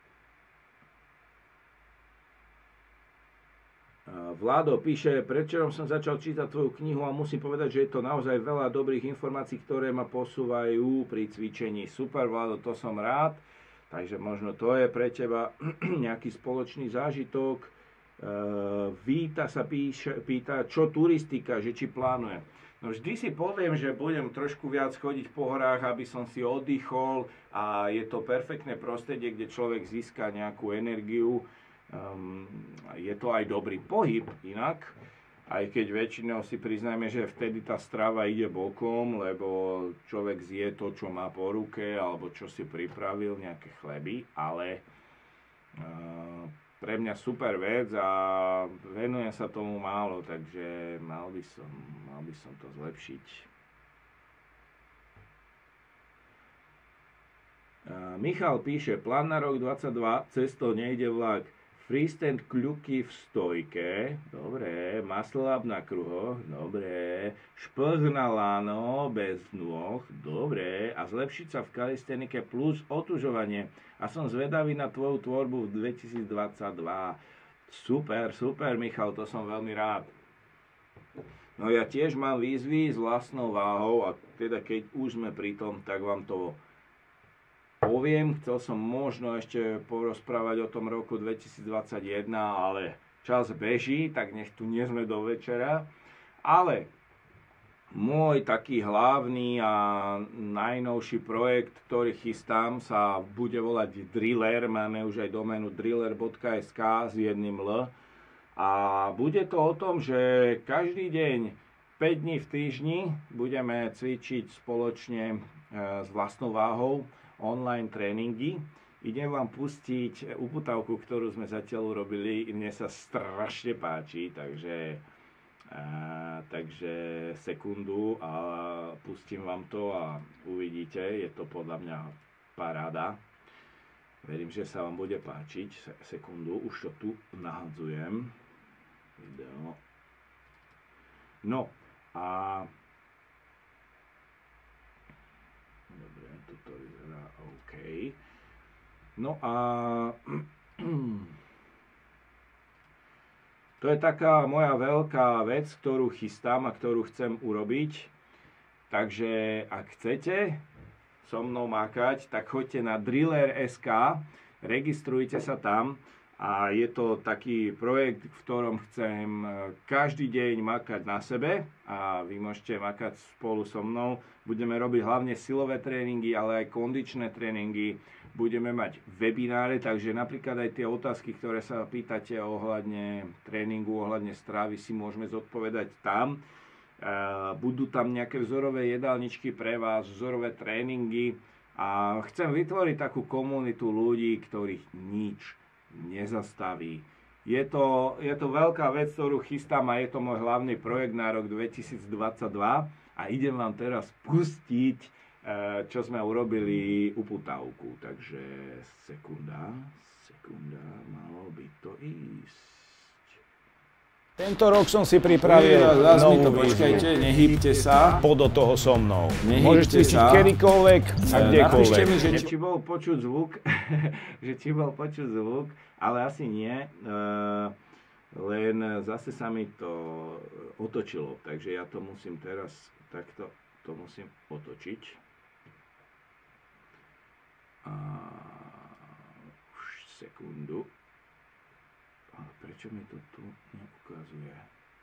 Vlado píše, predčerom som začal čítať tvoju knihu a musím povedať, že je to naozaj veľa dobrých informácií, ktoré ma posúvajú pri cvičení. Super, Vlado, to som rád. Takže možno to je pre teba nejaký spoločný zážitok. Víta sa pýta, čo turistika, že či plánuje. No vždy si poviem, že budem trošku viac chodiť po horách, aby som si oddychol a je to perfektné prostredie, kde človek získa nejakú energiu. Je to aj dobrý pohyb inak, aj keď väčšinou si priznajme, že vtedy tá strava ide bokom, lebo človek zje to, čo má po ruke, alebo čo si pripravil, nejaké chleby, ale pre mňa super vec a venujem sa tomu málo, takže mal by som to zlepšiť. Michal píše, plán na rok 22, cestou nejde vlak. Freestand kľuky v stojke, dobre, muscle up na kruhoch, dobre, šplh na lano bez nôh, dobre, a zlepšiť sa v kalistenike plus otužovanie. A som zvedavý na tvoju tvorbu v 2022. Super, Michal, to som veľmi rád. No ja tiež mám výzvy s vlastnou váhou a teda keď už sme pri tom, tak vám to poviem. Chcel som možno ešte porozprávať o tom roku 2021, ale čas beží, tak nech tu nie sme do večera. Ale môj taký hlavný a najnovší projekt, ktorý chystám, sa bude volať Driller. Máme už aj doménu driller.sk s jedným L. A bude to o tom, že každý deň 5 dní v týždni budeme cvičiť spoločne s vlastnou váhou online tréningy. Idem vám pustiť uputavku, ktorú sme zatiaľ urobili. Mne sa strašne páči, takže sekundu a pustím vám to a uvidíte. Je to podľa mňa paráda. Verím, že sa vám bude páčiť. Sekundu, už to tu nahadzujem. Video. No a dobre, toto vyzerá OK. No a to je taká moja veľká vec, ktorú chystám a ktorú chcem urobiť. Takže ak chcete so mnou makať, tak choďte na driller.sk, registrujte sa tam. A je to taký projekt, v ktorom chcem každý deň makať na sebe a vy môžete makať spolu so mnou. Budeme robiť hlavne silové tréningy, ale aj kondičné tréningy. Budeme mať webináre, takže napríklad aj tie otázky, ktoré sa pýtate ohľadne tréningu, ohľadne stravy, si môžeme zodpovedať tam. Budú tam nejaké vzorové jedálničky pre vás, vzorové tréningy a chcem vytvoriť takú komunitu ľudí, ktorých nič nezastaví. Je to veľká vec, ktorú chystám a je to môj hlavný projekt na rok 2022 a idem vám teraz pustiť, čo sme urobili uputavku. Takže sekunda, malo by to ísť. Tento rok som si pripravil novú počkajte, nehýbte sa. Poď do toho so mnou. Môžeš cvičiť kedykoľvek a kdekoľvek. Napíšte mi, že či bol počuť zvuk, ale asi nie. Len zase sa mi to otočilo, takže ja to musím teraz takto, to musím otočiť. A už sekundu. Ale prečo mi to tu neukazuje?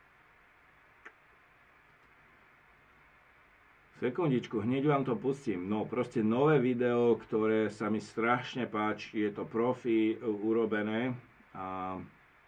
Sekundičku, hneď vám to pustím. No proste nové video, ktoré sa mi strašne páči, je to profi urobené a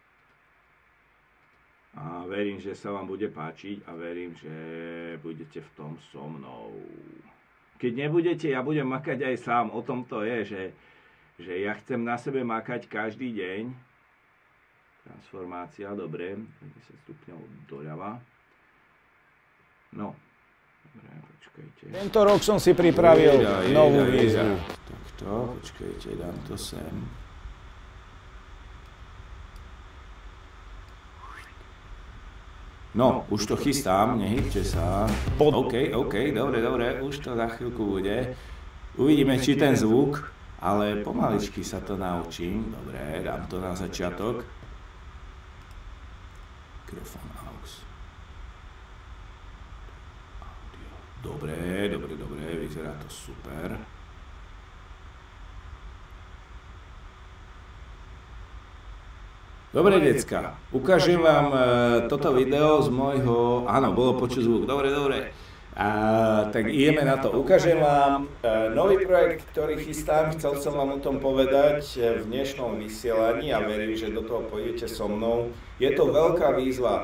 verím, že sa vám bude páčiť a verím, že budete v tom so mnou. Keď nebudete, ja budem makať aj sám. O tom to je, že ja chcem na sebe makať každý deň. Transformácia, dobre, 50 stupňov doľava. No, dobre, počkajte. Tento rok som si pripravil novú výzvu. Takto, počkajte, dám to sem. No, už to chystám, nehýbte sa. OK, dobre, už to za chvíľku bude. Uvidíme, či ten zvuk, ale pomaličky sa to naučím. Dobre, dám to na začiatok. Mikrofón AUX. Dobre, vyzerá to super. Dobre, decka, ukážem vám toto video z môjho... Áno, bolo počuť zvuk, dobre. Tak ideme na to. Ukážem vám nový projekt, ktorý chystám. Chcel som vám o tom povedať v dnešnom vysielaní a verím, že do toho pôjdete so mnou. Je to veľká výzva.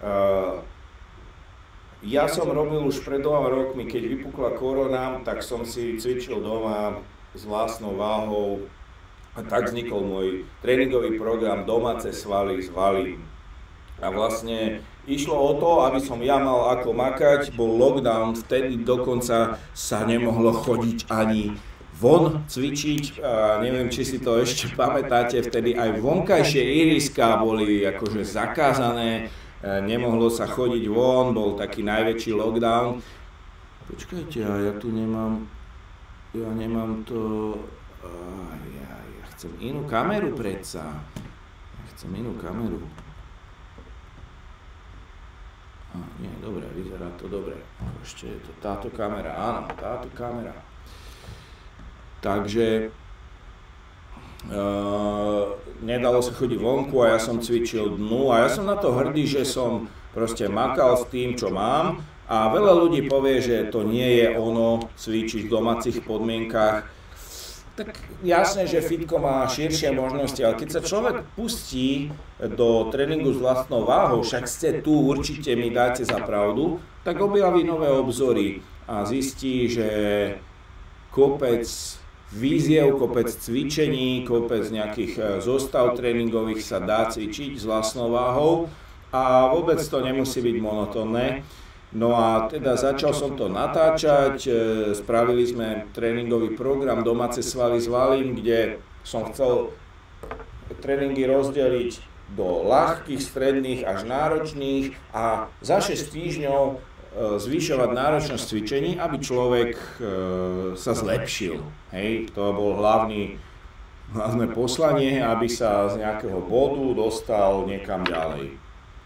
Ja som robil už pred 2 rokmi, keď vypukla korona, tak som si cvičil doma s vlastnou váhou. A tak vznikol môj tréningový program Domáce svaly s Valim. A vlastne išlo o to, aby som ja mal ako makať, bol lockdown, vtedy dokonca sa nemohlo chodiť ani von cvičiť. A neviem, či si to ešte pamätáte, vtedy aj vonkajšie ihriská boli akože zakázané, nemohlo sa chodiť von, bol taký najväčší lockdown. Počkajte, ja tu nemám to... Ja chcem inú kameru predsa. Nie, dobre, vyzerá to dobre. Ešte je to táto kamera, áno, táto kamera. Takže nedalo sa chodiť vonku a ja som cvičil dnu a ja som na to hrdý, že som proste makal s tým, čo mám a veľa ľudí povie, že to nie je ono cvičiť v domácich podmienkach. Tak jasné, že fitko má širšie možnosti, ale keď sa človek pustí do tréningu s vlastnou váhou, však ste tu, určite mi dáte za pravdu, tak objaví nové obzory a zistí, že kopec výziev, kopec cvičení, kopec nejakých zostav tréningových sa dá cvičiť s vlastnou váhou a vôbec to nemusí byť monotónne. No a teda začal som to natáčať, spravili sme tréningový program Domáce svaly s Valím, kde som chcel tréningy rozdeliť do ľahkých, stredných až náročných a za 6 týždňov zvyšovať náročnosť cvičení, aby človek sa zlepšil. Hej, to bol hlavné poslanie, aby sa z nejakého bodu dostal niekam ďalej.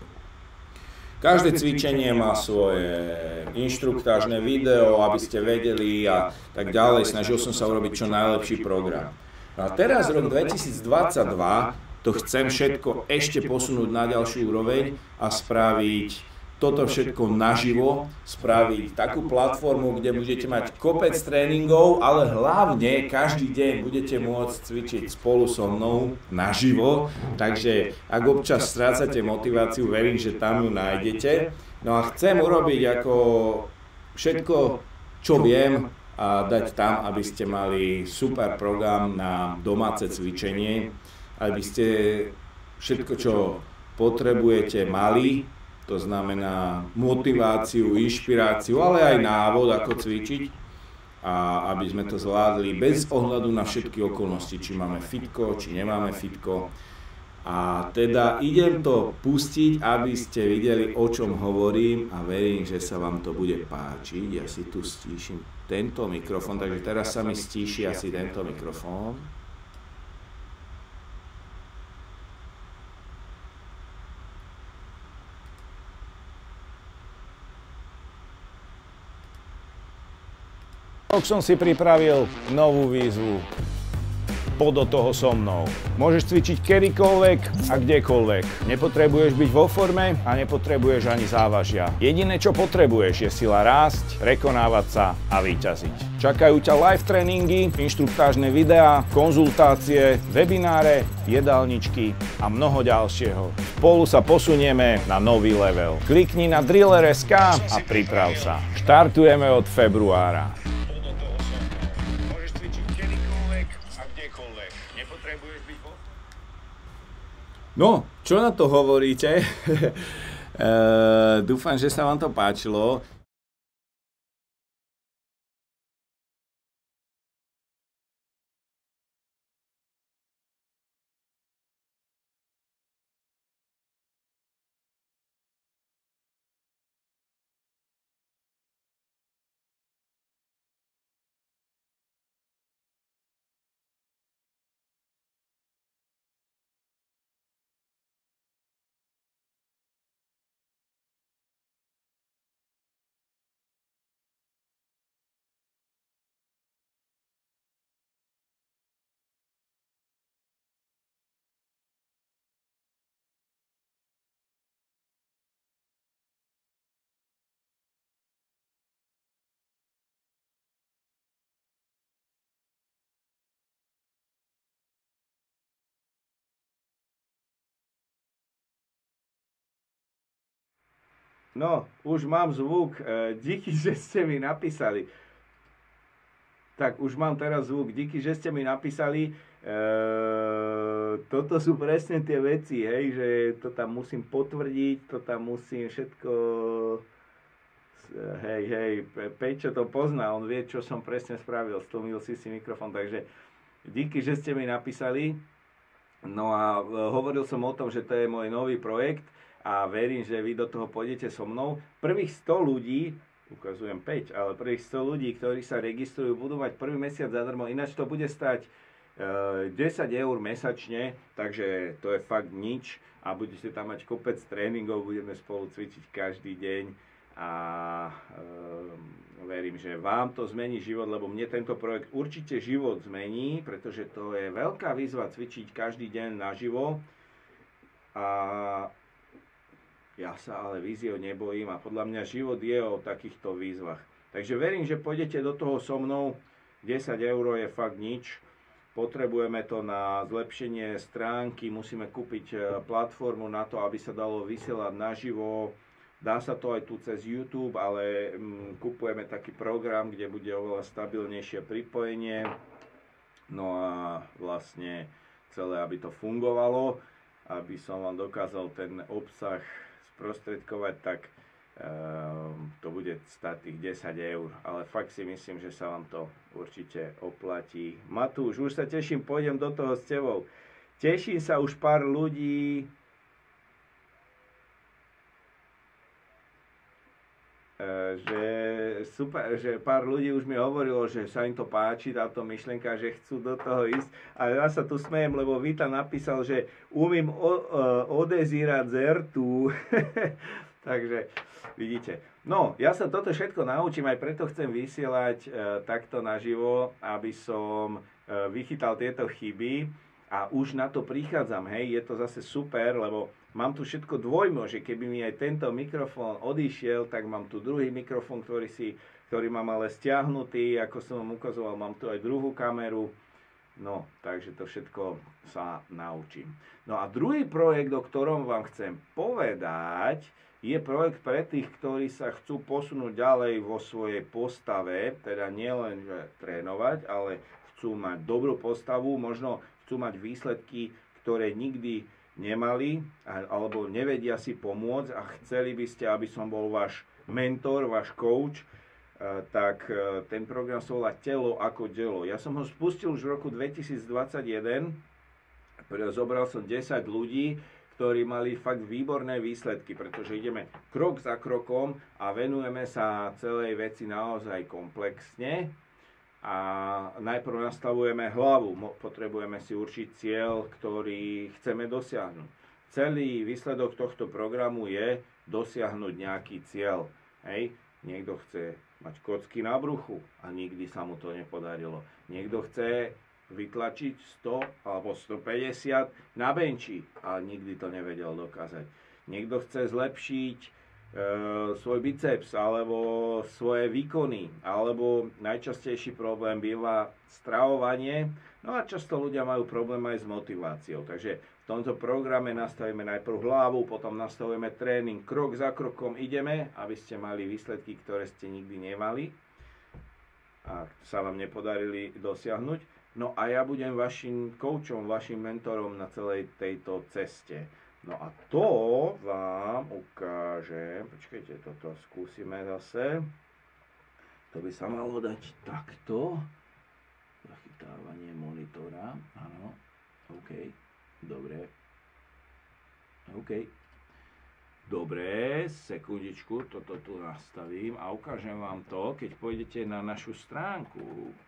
Každé cvičenie má svoje inštruktážne video, aby ste vedeli a tak ďalej. Snažil som sa urobiť čo najlepší program. No a teraz rok 2022 to chcem všetko ešte posunúť na ďalšiu úroveň a spraviť toto všetko naživo, spraviť takú platformu, kde budete mať kopec tréningov, ale hlavne každý deň budete môcť cvičiť spolu so mnou naživo. Takže ak občas strácate motiváciu, verím, že tam ju nájdete. No a chcem urobiť ako všetko, čo viem a dať tam, aby ste mali super program na domáce cvičenie, aby ste všetko, čo potrebujete, mali. To znamená motiváciu, inšpiráciu, ale aj návod, ako cvičiť. A aby sme to zvládli bez ohľadu na všetky okolnosti, či máme fitko, či nemáme fitko. A teda idem to pustiť, aby ste videli, o čom hovorím a verím, že sa vám to bude páčiť. Ja si tu stíšim tento mikrofón, takže teraz sa mi stíši asi tento mikrofón. Rok som si pripravil novú výzvu. Poď do toho so mnou. Môžeš cvičiť kedykoľvek a kdekoľvek. Nepotrebuješ byť vo forme a nepotrebuješ ani závažia. Jediné, čo potrebuješ, je sila rásť, prekonávať sa a víťaziť. Čakajú ťa live tréningy, inštruktážne videá, konzultácie, webináre, jedálničky a mnoho ďalšieho. Spolu sa posunieme na nový level. Klikni na driller.sk a priprav sa. Štartujeme od februára. No, čo na to hovoríte? Dúfam, že sa vám to páčilo. No, už mám zvuk. Díky, že ste mi napísali. Tak, už mám teraz zvuk. Díky, že ste mi napísali. Toto sú presne tie veci, hej, že to tam musím potvrdiť, to tam musím všetko... Hej, Peťo to pozná, on vie, čo som presne spravil. Stlmil si mikrofón, takže díky, že ste mi napísali. No a hovoril som o tom, že to je môj nový projekt. A verím, že vy do toho pôjdete so mnou. Prvých 100 ľudí, ukazujem 5, ale prvých 100 ľudí, ktorí sa registrujú, budú mať prvý mesiac zadarmo. Ináč to bude stať 10 eur mesačne, takže to je fakt nič a budete tam mať kopec tréningov, budeme spolu cvičiť každý deň a verím, že vám to zmení život, lebo mne tento projekt určite život zmení, pretože to je veľká výzva cvičiť každý deň naživo a ja sa ale víziev nebojím a podľa mňa život je o takýchto výzvach. Takže verím, že pôjdete do toho so mnou. 10 eur je fakt nič. Potrebujeme to na zlepšenie stránky, musíme kúpiť platformu na to, aby sa dalo vysielať naživo. Dá sa to aj tu cez YouTube, ale kupujeme taký program, kde bude oveľa stabilnejšie pripojenie. No a vlastne celé, aby to fungovalo, aby som vám dokázal ten obsah sprostredkovať, tak to bude stáť tých 10 eur. Ale fakt si myslím, že sa vám to určite oplatí. Matúš, už sa teším, pôjdem do toho s tebou. Teším sa, už pár ľudí že super, že pár ľudí už mi hovorilo, že sa im to páči, táto myšlienka, že chcú do toho ísť. A ja sa tu smejem, lebo Vita napísal, že umím odezírať zertu. Takže vidíte. No, ja sa toto všetko naučím, aj preto chcem vysielať takto naživo, aby som vychytal tieto chyby a už na to prichádzam, hej, je to zase super, lebo mám tu všetko dvojmo, že keby mi aj tento mikrofón odišiel, tak mám tu druhý mikrofón, ktorý mám ale stiahnutý, ako som vám ukazoval, mám tu aj druhú kameru, no, takže to všetko sa naučím. No a druhý projekt, o ktorom vám chcem povedať, je projekt pre tých, ktorí sa chcú posunúť ďalej vo svojej postave, teda nielen trénovať, ale chcú mať dobrú postavu, možno chcú mať výsledky, ktoré nikdy nemali, alebo nevedia si pomôcť a chceli by ste, aby som bol váš mentor, váš coach, tak ten program sa volá Telo ako delo. Ja som ho spustil už v roku 2021, zobral som 10 ľudí, ktorí mali fakt výborné výsledky, pretože ideme krok za krokom a venujeme sa celej veci naozaj komplexne. A najprv nastavujeme hlavu, potrebujeme si určiť cieľ, ktorý chceme dosiahnuť. Celý výsledok tohto programu je dosiahnuť nejaký cieľ. Hej. Niekto chce mať kocky na bruchu a nikdy sa mu to nepodarilo. Niekto chce vytlačiť 100 alebo 150 na benči a nikdy to nevedel dokázať. Niekto chce zlepšiť svoj biceps alebo svoje výkony, alebo najčastejší problém býva stravovanie, no a často ľudia majú problém aj s motiváciou. Takže v tomto programe nastavíme najprv hlavu, potom nastavujeme tréning, krok za krokom ideme, aby ste mali výsledky, ktoré ste nikdy nemali a sa vám nepodarili dosiahnuť. No a ja budem vašim koučom, vašim mentorom na celej tejto ceste. No a to vám ukážem, počkajte, toto skúsime zase. To by sa malo dať takto. Zachytávanie monitora, áno, OK, dobre. OK. Dobre, sekundičku, toto tu nastavím a ukážem vám to, keď pôjdete na našu stránku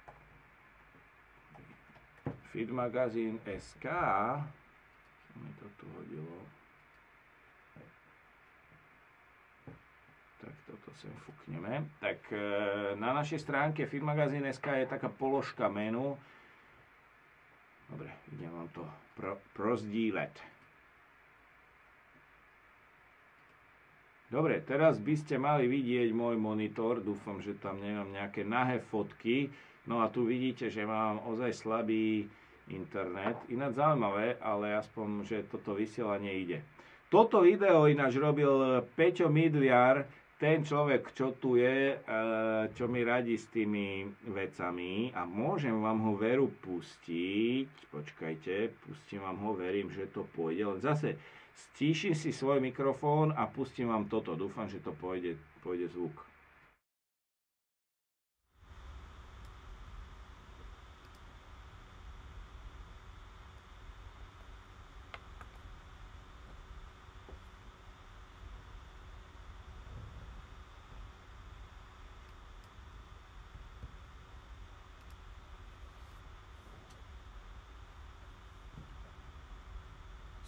fitmagazine.sk. Mi to tu hodilo. Tak toto sem fúkneme. Tak na našej stránke fitmagazine.sk je taká položka menu. Dobre, idem vám to rozdíleť. Dobre, teraz by ste mali vidieť môj monitor. Dúfam, že tam nemám nejaké nahé fotky. No a tu vidíte, že mám ozaj slabý internet. Ináč zaujímavé, ale aspoň, že toto vysielanie ide. Toto video ináč robil Peťo Midliar, ten človek, čo tu je, čo mi radí s tými vecami a môžem vám ho veru pustiť. Počkajte, pustím vám ho, verím, že to pôjde. Len zase stíšim si svoj mikrofón a pustím vám toto. Dúfam, že to pôjde zvuk.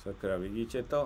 Sakra, vidíte to?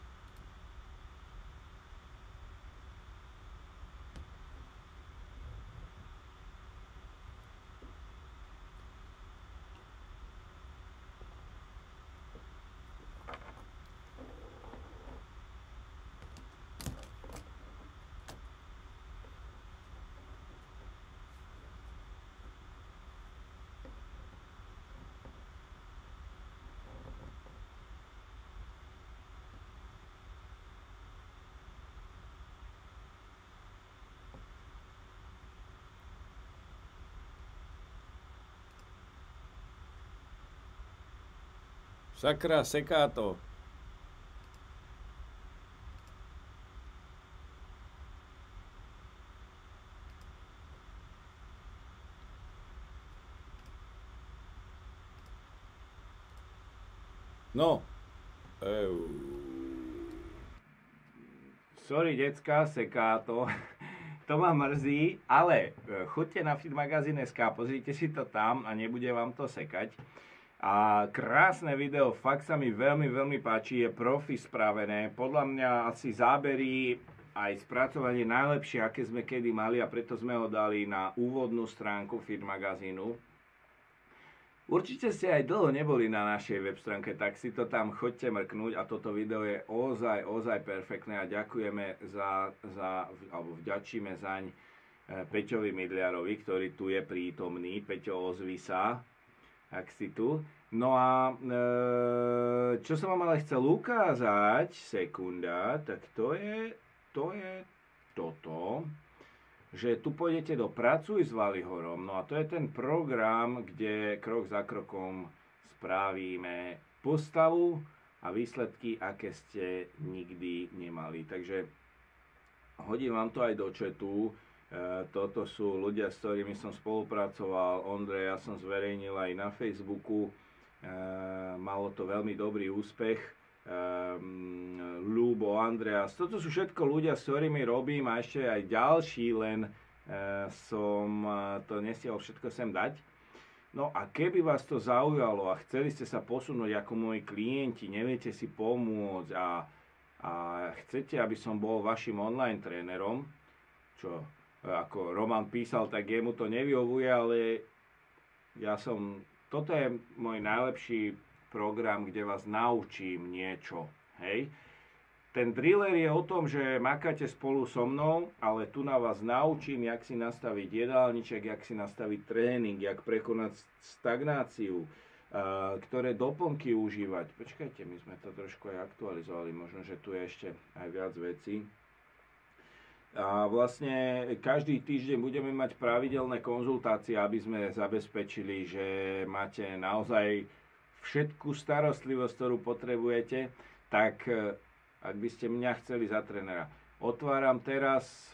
Sakra, seká to. No. Sorry, decka, seká to. To ma mrzí, ale choďte na Fitmagazine.sk, pozrite si to tam a nebude vám to sekať. A krásne video, fakt sa mi veľmi, veľmi páči, je profi spravené. Podľa mňa asi zábery aj spracovanie najlepšie, aké sme kedy mali a preto sme ho dali na úvodnú stránku Fitmagazínu. Určite ste aj dlho neboli na našej web stránke, tak si to tam choďte mrknúť a toto video je ozaj perfektné a ďakujeme alebo vďačíme zaň Peťovi Midliarovi, ktorý tu je prítomný. Peťo, ozvi sa, ak si tu. No a čo som vám ale chcel ukázať, sekunda, tak to je toto, že tu pôjdete do Pracuj s Valihorom. No a to je ten program, kde krok za krokom spravíme postavu a výsledky, aké ste nikdy nemali. Takže hodím vám to aj do chatu. Toto sú ľudia, s ktorými som spolupracoval. Ondrej, ja som zverejnil aj na Facebooku. Malo to veľmi dobrý úspech. Ľubo, Andreas, toto sú všetko ľudia, s ktorými robím a ešte aj ďalší, len som to nestiahol všetko sem dať. No a keby vás to zaujalo a chceli ste sa posunúť ako moji klienti, neviete si pomôcť a chcete, aby som bol vašim online trénerom, čo ako Roman písal, tak jemu to nevyhovuje, ale toto je môj najlepší program, kde vás naučím niečo, hej. Ten driller je o tom, že makáte spolu so mnou, ale tu na vás naučím, jak si nastaviť jedálniček, jak si nastaviť tréning, jak prekonať stagnáciu, ktoré doplnky užívať. Počkajte, my sme to trošku aj aktualizovali, možno, že tu je ešte aj viac vecí. A vlastne každý týždeň budeme mať pravidelné konzultácie, aby sme zabezpečili, že máte naozaj všetku starostlivosť, ktorú potrebujete, tak ak by ste mňa chceli za trénera. Otváram teraz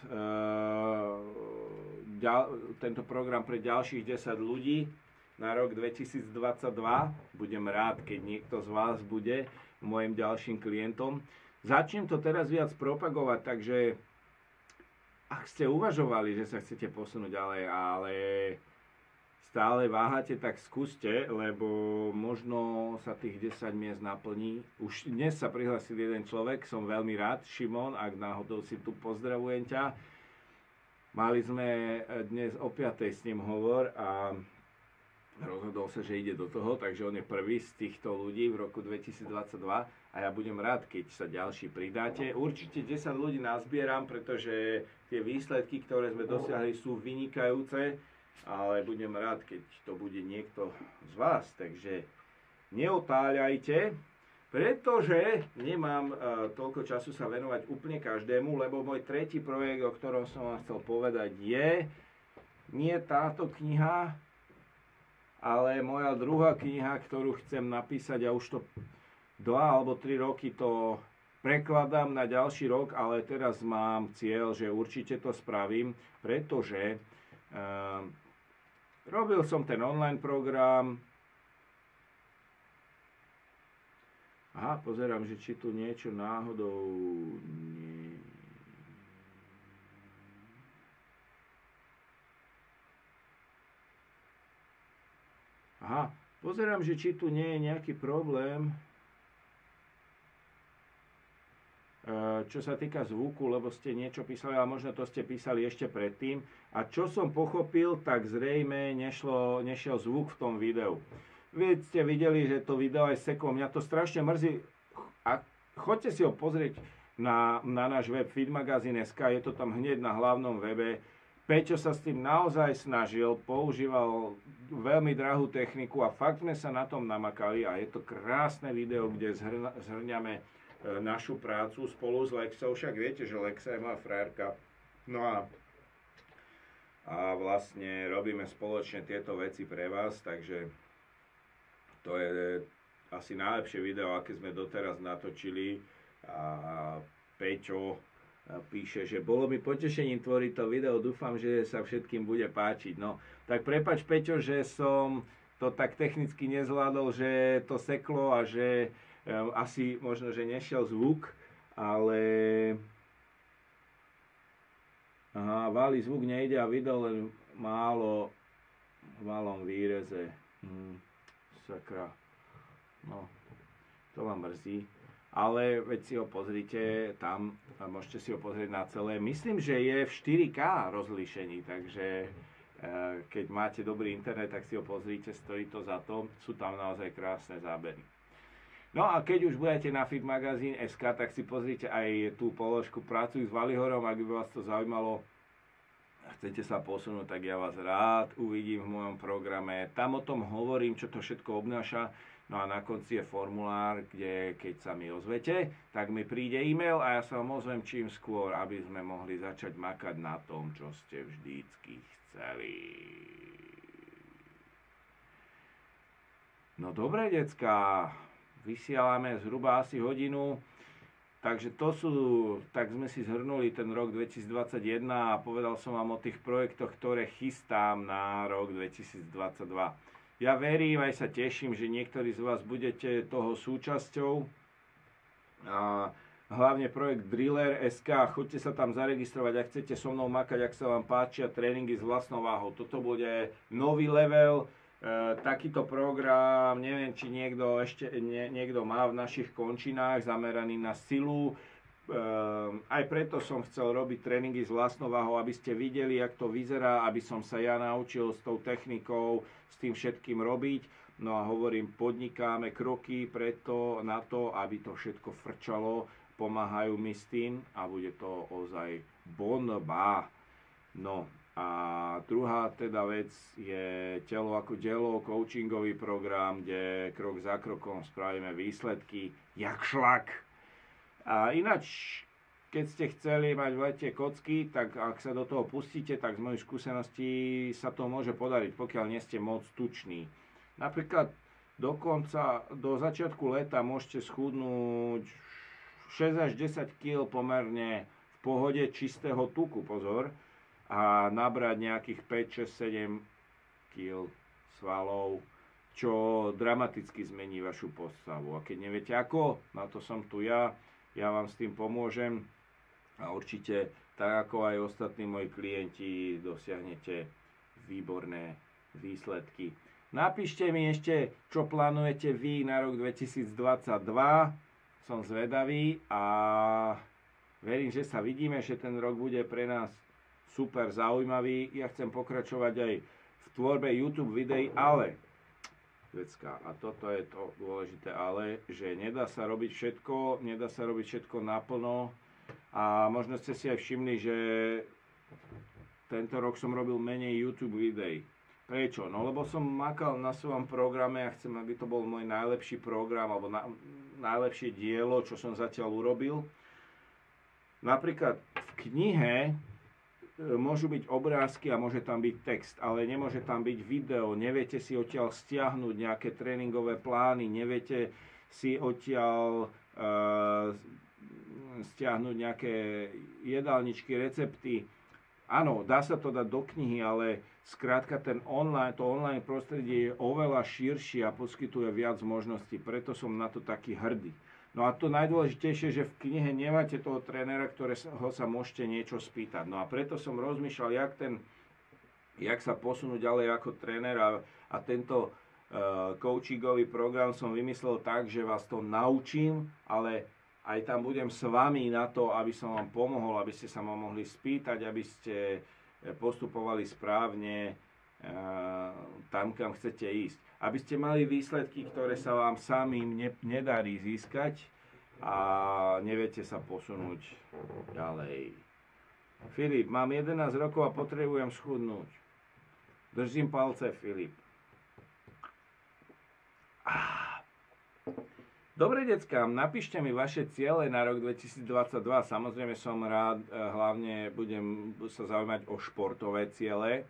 tento program pre ďalších 10 ľudí na rok 2022. Budem rád, keď niekto z vás bude môjim ďalším klientom. Začnem to teraz viac propagovať, takže ak ste uvažovali, že sa chcete posunúť ďalej, ale stále váhate, tak skúste, lebo možno sa tých 10 miest naplní. Už dnes sa prihlásil jeden človek, som veľmi rád, Šimon, ak náhodou si tu, pozdravujem ťa. Mali sme dnes o 5:00 s ním hovor a rozhodol sa, že ide do toho, takže on je prvý z týchto ľudí v roku 2022 a ja budem rád, keď sa ďalší pridáte. Určite 10 ľudí nazbieram, pretože tie výsledky, ktoré sme dosiahli, sú vynikajúce, ale budem rád, keď to bude niekto z vás. Takže neotáľajte, pretože nemám toľko času sa venovať úplne každému, lebo môj tretí projekt, o ktorom som vám chcel povedať, je nie táto kniha, ale moja druhá kniha, ktorú chcem napísať, a už to 2 alebo 3 roky to prekladám na ďalší rok, ale teraz mám cieľ, že určite to spravím, pretože robil som ten online program. Aha, pozerám, že či tu niečo náhodou nie. Aha, pozerám, že či tu nie je nejaký problém. čo sa týka zvuku, lebo ste niečo písali, ale možno to ste písali ešte predtým. A čo som pochopil, tak zrejme nešiel zvuk v tom videu. Vy ste videli, že to video aj seklo. Mňa to strašne mrzí. A choďte si ho pozrieť na náš web feedmagazine.sk, je to tam hneď na hlavnom webe. Peťo sa s tým naozaj snažil, používal veľmi drahú techniku a fakt sme sa na tom namakali a je to krásne video, kde zhrňame našu prácu spolu s Lexou. Však viete, že Lexa je moja frérka. No a vlastne robíme spoločne tieto veci pre vás, takže to je asi najlepšie video, aké sme doteraz natočili. A Peťo píše, že bolo mi potešením tvoriť to video, dúfam, že sa všetkým bude páčiť. No, tak prepáč, Peťo, že som to tak technicky nezvládol, že to seklo a že asi možno, že nešiel zvuk, ale Vali zvuk nejde a video len málo v malom výreze. Sakra. No, to vám mrzí. Ale veď si ho pozrite tam, môžete si ho pozrieť na celé. Myslím, že je v 4K rozlíšení, takže keď máte dobrý internet, tak si ho pozrite, stojí to za to. Sú tam naozaj krásne zábery. No a keď už budete na feedmagazine.sk, tak si pozrite aj tú položku Pracuj s Valihorom, ak by vás to zaujímalo. Chcete sa posunúť, tak ja vás rád uvidím v mojom programe. Tam o tom hovorím, čo to všetko obnáša. No a na konci je formulár, kde keď sa mi ozvete, tak mi príde e-mail a ja sa vám ozvem čím skôr, aby sme mohli začať makať na tom, čo ste vždycky chceli. No dobre, decká, vysielame zhruba asi hodinu. Takže tak sme si zhrnuli ten rok 2021 a povedal som vám o tých projektoch, ktoré chystám na rok 2022. Ja verím, aj sa teším, že niektorí z vás budete toho súčasťou. A hlavne projekt Driller.sk, choďte sa tam zaregistrovať, ak chcete so mnou makať, ak sa vám páčia tréningy s vlastnou váhou. Toto bude nový level, takýto program, neviem, či niekto má v našich končinách zameraný na silu. Aj preto som chcel robiť tréningy s vlastnou váhou, aby ste videli, jak to vyzerá, aby som sa ja naučil s tou technikou, s tým všetkým robiť. No a hovorím, podnikáme kroky na to, aby to všetko frčalo, pomáhajú mi s tým a bude to ozaj bomba. No a druhá teda vec je Telo ako dielo, coachingový program, kde krok za krokom spravíme výsledky, jak šlak. A ináč, keď ste chceli mať v lete kocky, tak ak sa do toho pustíte, tak z mojich skúseností sa to môže podariť, pokiaľ nie ste moc tuční. Napríklad do začiatku leta môžete schudnúť 6 až 10 kg pomerne v pohode čistého tuku, pozor, a nabrať nejakých 5, 6, 7 kg svalov, čo dramaticky zmení vašu postavu. A keď neviete ako, na to som tu ja vám s tým pomôžem a určite, tak ako aj ostatní moji klienti, dosiahnete výborné výsledky. Napíšte mi ešte, čo plánujete vy na rok 2022. Som zvedavý a verím, že sa vidíme, že ten rok bude pre nás super zaujímavý. Ja chcem pokračovať aj v tvorbe YouTube videí, ale a toto je to dôležité, ale že nedá sa robiť všetko naplno a možno ste si aj všimli, že tento rok som robil menej YouTube videí. Prečo? No lebo som makal na svojom programe a chcem, aby to bol môj najlepší program alebo najlepšie dielo, čo som zatiaľ urobil. Napríklad v knihe môžu byť obrázky a môže tam byť text, ale nemôže tam byť video, neviete si odtiaľ stiahnuť nejaké tréningové plány, neviete si odtiaľ stiahnuť nejaké jedálničky, recepty. Áno, dá sa to dať do knihy, ale skrátka to online prostredie je oveľa širšie a poskytuje viac možností, preto som na to taký hrdý. No a to najdôležitejšie, že v knihe nemáte toho trénera, ktorého sa môžete niečo spýtať. No a preto som rozmýšľal, jak sa posunúť ďalej ako tréner a tento coachingový program som vymyslel tak, že vás to naučím, ale aj tam budem s vami na to, aby som vám pomohol, aby ste sa ma mohli spýtať, aby ste postupovali správne tam, kam chcete ísť. Aby ste mali výsledky, ktoré sa vám samým nedarí získať a neviete sa posunúť ďalej. Filip, mám 11 rokov a potrebujem schudnúť. Držím palce, Filip. Dobre, decka, napíšte mi vaše ciele na rok 2022. Samozrejme som rád, hlavne budem sa zaujímať o športové ciele.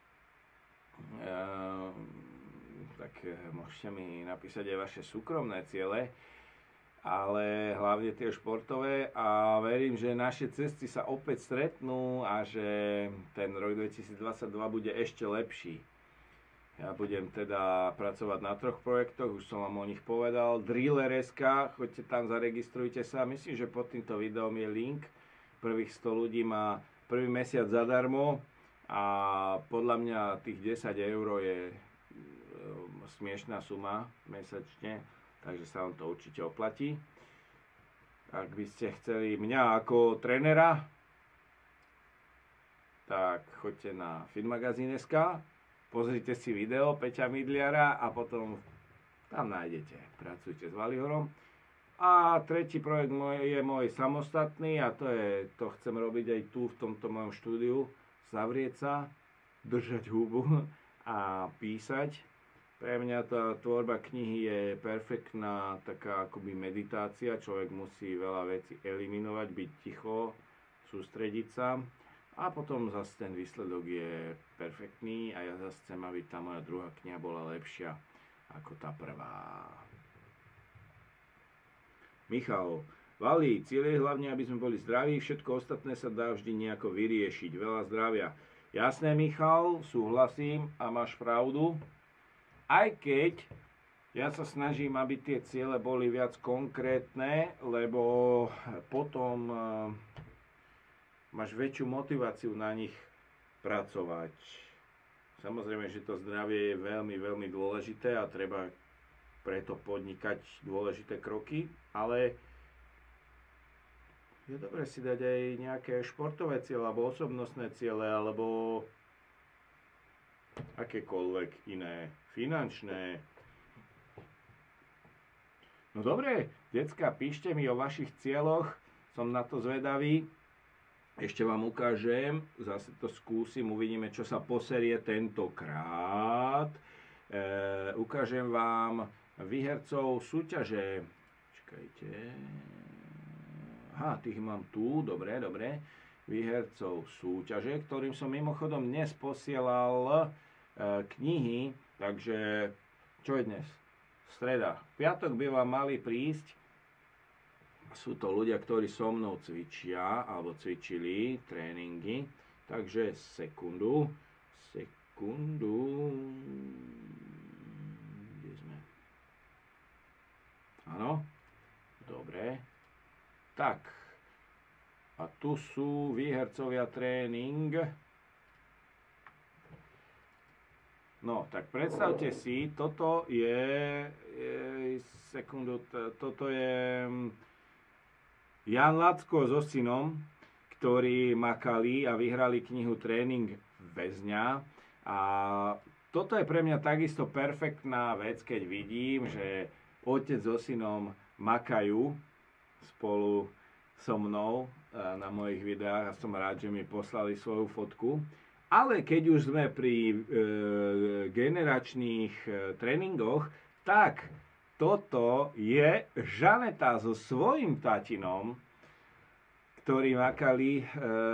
Tak môžete mi napísať aj vaše súkromné ciele, ale hlavne tie športové, a verím, že naše cesty sa opäť stretnú a že ten rok 2022 bude ešte lepší. Ja budem teda pracovať na 3 projektoch, už som vám o nich povedal. Driller.sk, choďte tam, zaregistrujte sa. Myslím, že pod týmto videom je link. Prvých 100 ľudí má prvý mesiac zadarmo a podľa mňa tých 10 eur je smiešná suma mesačne, takže sa vám to určite oplatí. Ak by ste chceli mňa ako trénera, tak choďte na fitmagazine.sk, pozrite si video Peťa Mydliara a potom tam nájdete. Pracujte s Valihorom. A tretí projekt je môj samostatný a to chcem robiť aj tu v tomto mojom štúdiu. Zavrieť sa, držať hubu a písať. Pre mňa tá tvorba knihy je perfektná taká akoby meditácia. Človek musí veľa vecí eliminovať, byť ticho, sústrediť sa. A potom zase ten výsledok je perfektný a ja zase chcem, aby tá moja druhá kniha bola lepšia ako tá prvá. Michal, Vali, cieľ je hlavne, aby sme boli zdraví, všetko ostatné sa dá vždy nejako vyriešiť. Veľa zdravia. Jasné, Michal, súhlasím a máš pravdu. Aj keď ja sa snažím, aby tie ciele boli viac konkrétne, lebo potom máš väčšiu motiváciu na nich pracovať. Samozrejme, že to zdravie je veľmi, veľmi dôležité a treba preto podnikať dôležité kroky, ale je dobré si dať aj nejaké športové ciele, alebo osobnostné ciele, alebo akékoľvek iné, finančné. No dobre, decka, píšte mi o vašich cieľoch, som na to zvedavý. Ešte vám ukážem, zase to skúsim, uvidíme, čo sa poserie tentokrát. Ukážem vám výhercov súťaže. Čakajte. Aha, tých mám tu, dobre. Výhercov súťaže, ktorým som mimochodom dnes posielal knihy, takže čo je dnes? Streda. V piatok by vám mali prísť. Sú to ľudia, ktorí so mnou cvičia, alebo cvičili tréningy. Takže sekundu. Kde sme? Áno. Dobre. Tak. A tu sú výhercovia tréning. No, tak predstavte si, toto je Jan Lacko so synom, ktorí makali a vyhrali knihu Tréning väzňa. A toto je pre mňa takisto perfektná vec, keď vidím, že otec so synom makajú spolu so mnou na mojich videách a som rád, že mi poslali svoju fotku. Ale keď už sme pri generačných tréningoch, tak toto je Žaneta so svojím tatinom, ktorí makali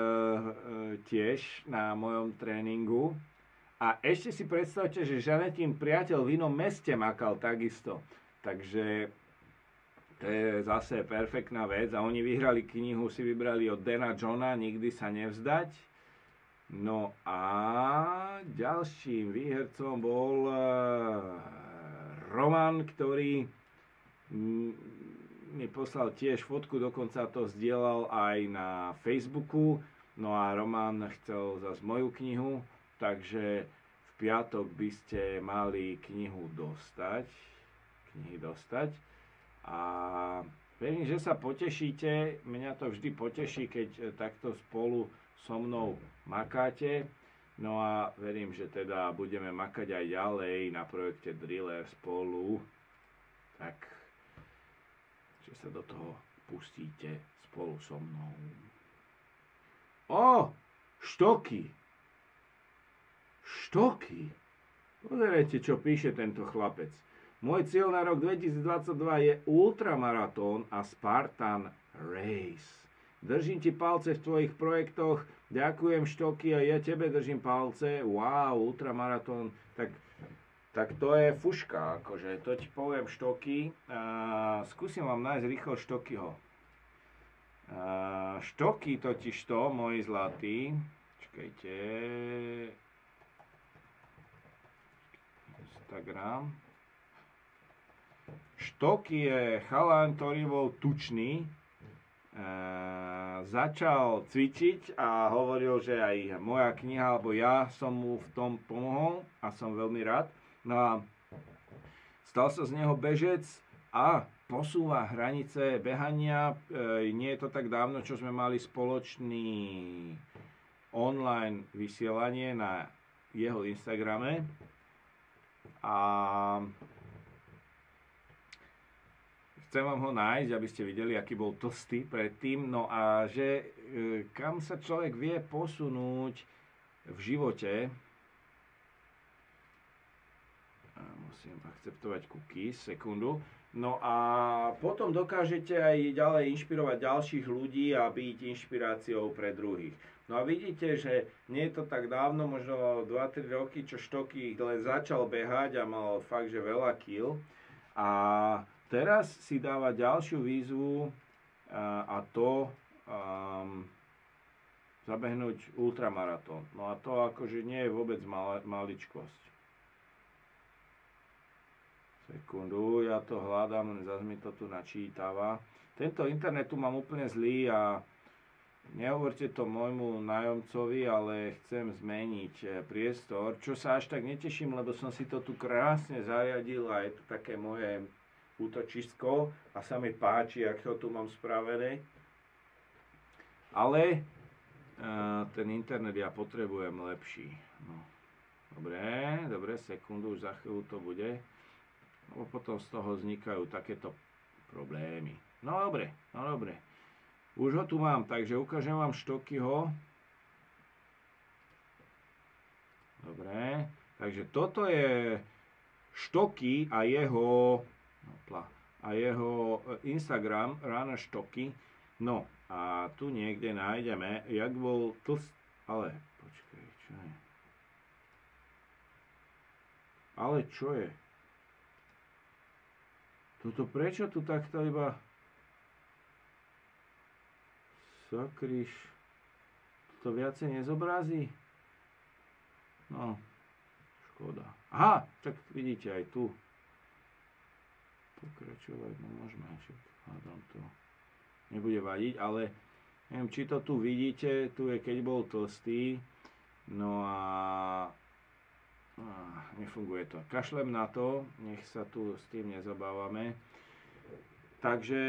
tiež na mojom tréningu. A ešte si predstavte, že Žanetín priateľ v inom meste makal takisto. Takže to je zase perfektná vec. A oni vyhrali knihu, si vybrali od Dana Johna, Nikdy sa nevzdať. No a ďalším výhercom bol Roman, ktorý mi poslal tiež fotku, dokonca to zdieľal aj na Facebooku. No a Roman chcel zase moju knihu, takže v piatok by ste mali knihy dostať. A verím, že sa potešíte. Mňa to vždy poteší, keď takto spolu so mnou makáte. No a verím, že teda budeme makať aj ďalej na projekte Driller spolu. Tak, že sa do toho pustíte spolu so mnou. Štoky! Štoky! Pozerajte, čo píše tento chlapec. Môj cieľ na rok 2022 je ultramaratón a Spartan Race. Držím ti palce v tvojich projektoch. Ďakujem, Štoky, a ja tebe držím palce. Wow, ultramaratón. Tak to je fuška, akože to ti poviem, Štoky. Skúsim vám nájsť rýchlo Štokyho. Štoky totižto, moji zlatí. Čakajte. Instagram. Štoky je chalan, ktorý bol tučný. Začal cvičiť a hovoril, že aj moja kniha, alebo ja som mu v tom pomohol a som veľmi rád. No a stal sa z neho bežec a posúva hranice behania. Nie je to tak dávno, čo sme mali spoločný online vysielanie na jeho Instagrame. A chcem vám ho nájsť, aby ste videli, aký bol tlstý predtým. No a že kam sa človek vie posunúť v živote. Musím akceptovať cookies, sekundu. No a potom dokážete aj ďalej inšpirovať ďalších ľudí a byť inšpiráciou pre druhých. No a vidíte, že nie je to tak dávno, možno 2-3 roky, čo Štoky len začal behať a mal fakt, že veľa kil. A teraz si dáva ďalšiu výzvu a to zabehnúť ultramaratón. No a to akože nie je vôbec maličkosť. Sekundu, ja to hľadám, len zase mi to tu načítava. Tento internet tu mám úplne zlý a nehovorte to môjmu nájomcovi, ale chcem zmeniť priestor, čo sa až tak neteším, lebo som si to tu krásne zariadil a je to také moje útočisko a sa mi páči, ak to tu mám spravené. Ale ten internet ja potrebujem lepší. No. Dobre, sekundu, už za chvíľu to bude. No, potom z toho vznikajú takéto problémy. No dobre. Už ho tu mám, takže ukážem vám Štokyho. Dobre, takže toto je Štoky a jeho Instagram, Rána Štoky. No a tu niekde nájdeme, jak bol ale počkaj, čo je? Ale čo je? Toto prečo tu takto iba sakryš, to viacej nezobrazí? No, škoda. Aha, tak vidíte aj tu. Pokračovať, no môžeme, hádam to nebude vadiť, ale neviem, či to tu vidíte, tu je keď bol tlstý, no a nefunguje to. Kašlem na to, nech sa tu s tým nezabávame. Takže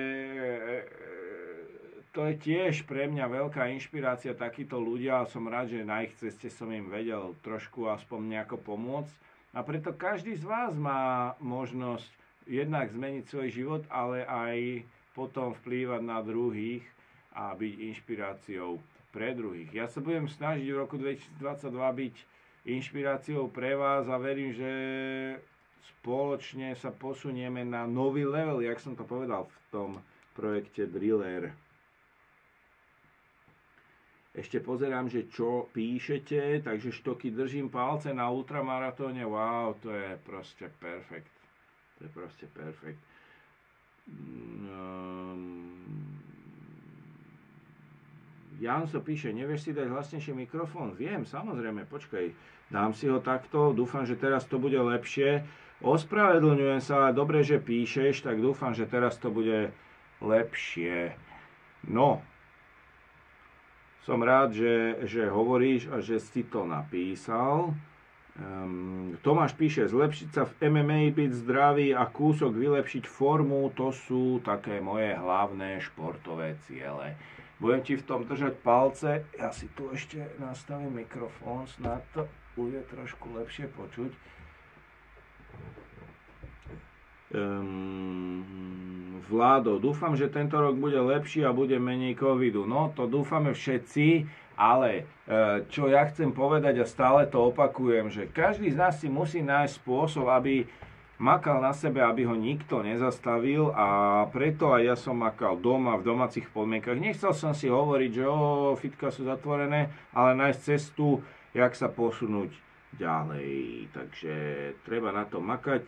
to je tiež pre mňa veľká inšpirácia, takíto ľudia, a som rád, že na ich ceste som im vedel trošku aspoň nejako pomôcť. A preto každý z vás má možnosť jednak zmeniť svoj život, ale aj potom vplývať na druhých a byť inšpiráciou pre druhých. Ja sa budem snažiť v roku 2022 byť inšpiráciou pre vás a verím, že spoločne sa posunieme na nový level, jak som to povedal v tom projekte Driller. Ešte pozerám, že čo píšete, takže Štoky, držím palce na ultramaratóne. Wow, to je proste perfekt. Janso píše, nevieš si dať hlasnejšie mikrofón? Viem, samozrejme, počkaj, dám si ho takto, dúfam, že teraz to bude lepšie. Ospravedlňujem sa, dobre, že píšeš, tak dúfam, že teraz to bude lepšie. No, som rád, že hovoríš a že si to napísal. Tomáš píše, zlepšiť sa v MMA, byť zdravý a kúsok vylepšiť formu, to sú také moje hlavné športové ciele. Budem ti v tom držať palce, ja si tu ešte nastavím mikrofón, snad to bude trošku lepšie počuť. Vládo, dúfam, že tento rok bude lepší a bude menej covidu. No, to dúfame všetci, ale čo ja chcem povedať a stále to opakujem, že každý z nás si musí nájsť spôsob, aby makal na sebe, aby ho nikto nezastavil, a preto aj ja som makal doma, v domácich podmienkach. Nechcel som si hovoriť, že fitka sú zatvorené, ale nájsť cestu, jak sa posunúť ďalej. Takže treba na to makať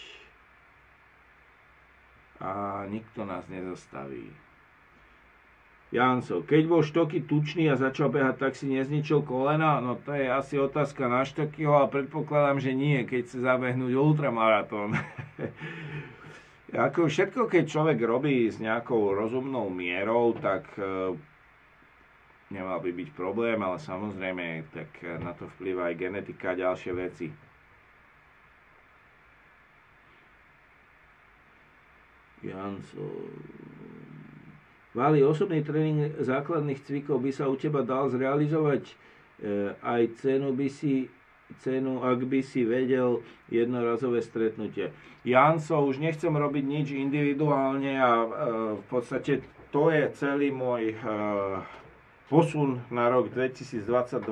a nikto nás nezastaví. Janco, keď bol Štoky tučný a začal behať, tak si nezničil kolena? No to je asi otázka na Štokyho, ale predpokladám, že nie, keď chce zabehnúť ultramaratón. Ako všetko, keď človek robí s nejakou rozumnou mierou, tak nemal by byť problém, ale samozrejme, tak na to vplyvá aj genetika a ďalšie veci. Janco. Vali, osobný tréning základných cvikov by sa u teba dal zrealizovať, aj cenu, ak by si vedel, jednorazové stretnutie. Janco, už nechcem robiť nič individuálne a v podstate to je celý môj posun na rok 2022.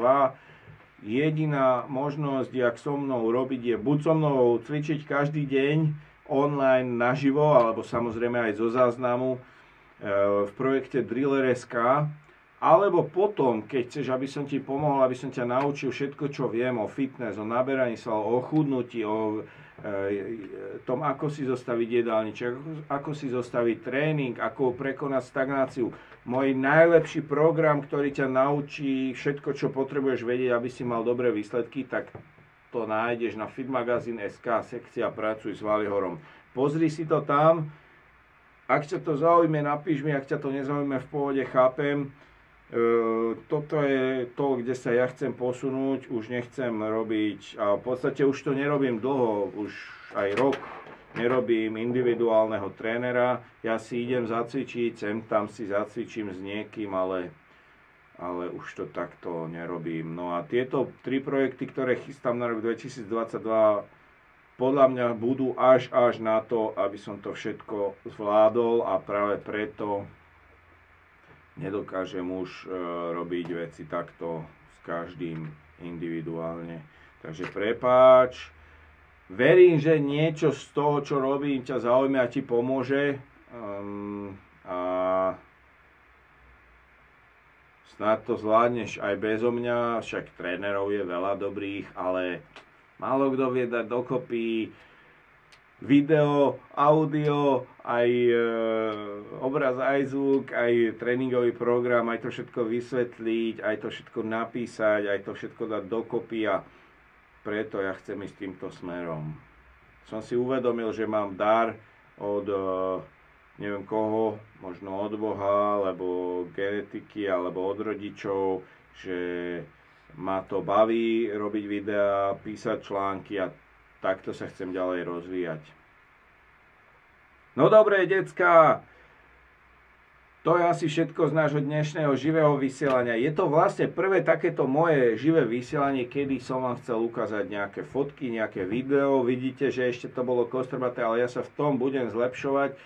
Jediná možnosť, jak so mnou robiť, je buď so mnou cvičiť každý deň online naživo, alebo samozrejme aj zo záznamu v projekte Driller.sk, alebo potom, keď chceš, aby som ti pomohol, aby som ťa naučil všetko, čo viem o fitness, o naberaní svalov, o chudnutí, o tom, ako si zostaviť jedálniček, ako si zostaviť tréning, ako prekonať stagnáciu. Môj najlepší program, ktorý ťa naučí všetko, čo potrebuješ vedieť, aby si mal dobré výsledky, tak to nájdeš na fitmagazine.sk, sekcia Pracuj s Valihorom. Pozri si to tam. Ak ťa to zaujme, napíš mi, ak ťa to nezaujme, v pohode, chápem. Toto je to, kde sa ja chcem posunúť, už nechcem robiť, a v podstate už to nerobím dlho, už aj rok nerobím individuálneho trénera. Ja si idem zacvičiť, sem tam si zacvičím s niekým, ale už to takto nerobím. No a tieto 3 projekty, ktoré chystám na rok 2022, podľa mňa budú až na to, aby som to všetko zvládol, a práve preto nedokážem už robiť veci takto s každým individuálne. Takže prepáč. Verím, že niečo z toho, čo robím, ťa zaujme a ti pomôže. A snad to zvládneš aj bezo mňa, však trénerov je veľa dobrých, ale málo kto vie dať dokopy video, audio, aj obraz, aj zvuk, aj tréningový program, aj to všetko vysvetliť, aj to všetko napísať, aj to všetko dať dokopy, a preto ja chcem ísť týmto smerom. Som si uvedomil, že mám dar od neviem koho, možno od Boha, alebo genetiky, alebo od rodičov, že ma to baví robiť videá, písať články, a takto sa chcem ďalej rozvíjať. No dobre, decká, to je asi všetko z nášho dnešného živého vysielania. Je to vlastne prvé takéto moje živé vysielanie, kedy som vám chcel ukázať nejaké fotky, nejaké video. Vidíte, že ešte to bolo kostrbaté, ale ja sa v tom budem zlepšovať.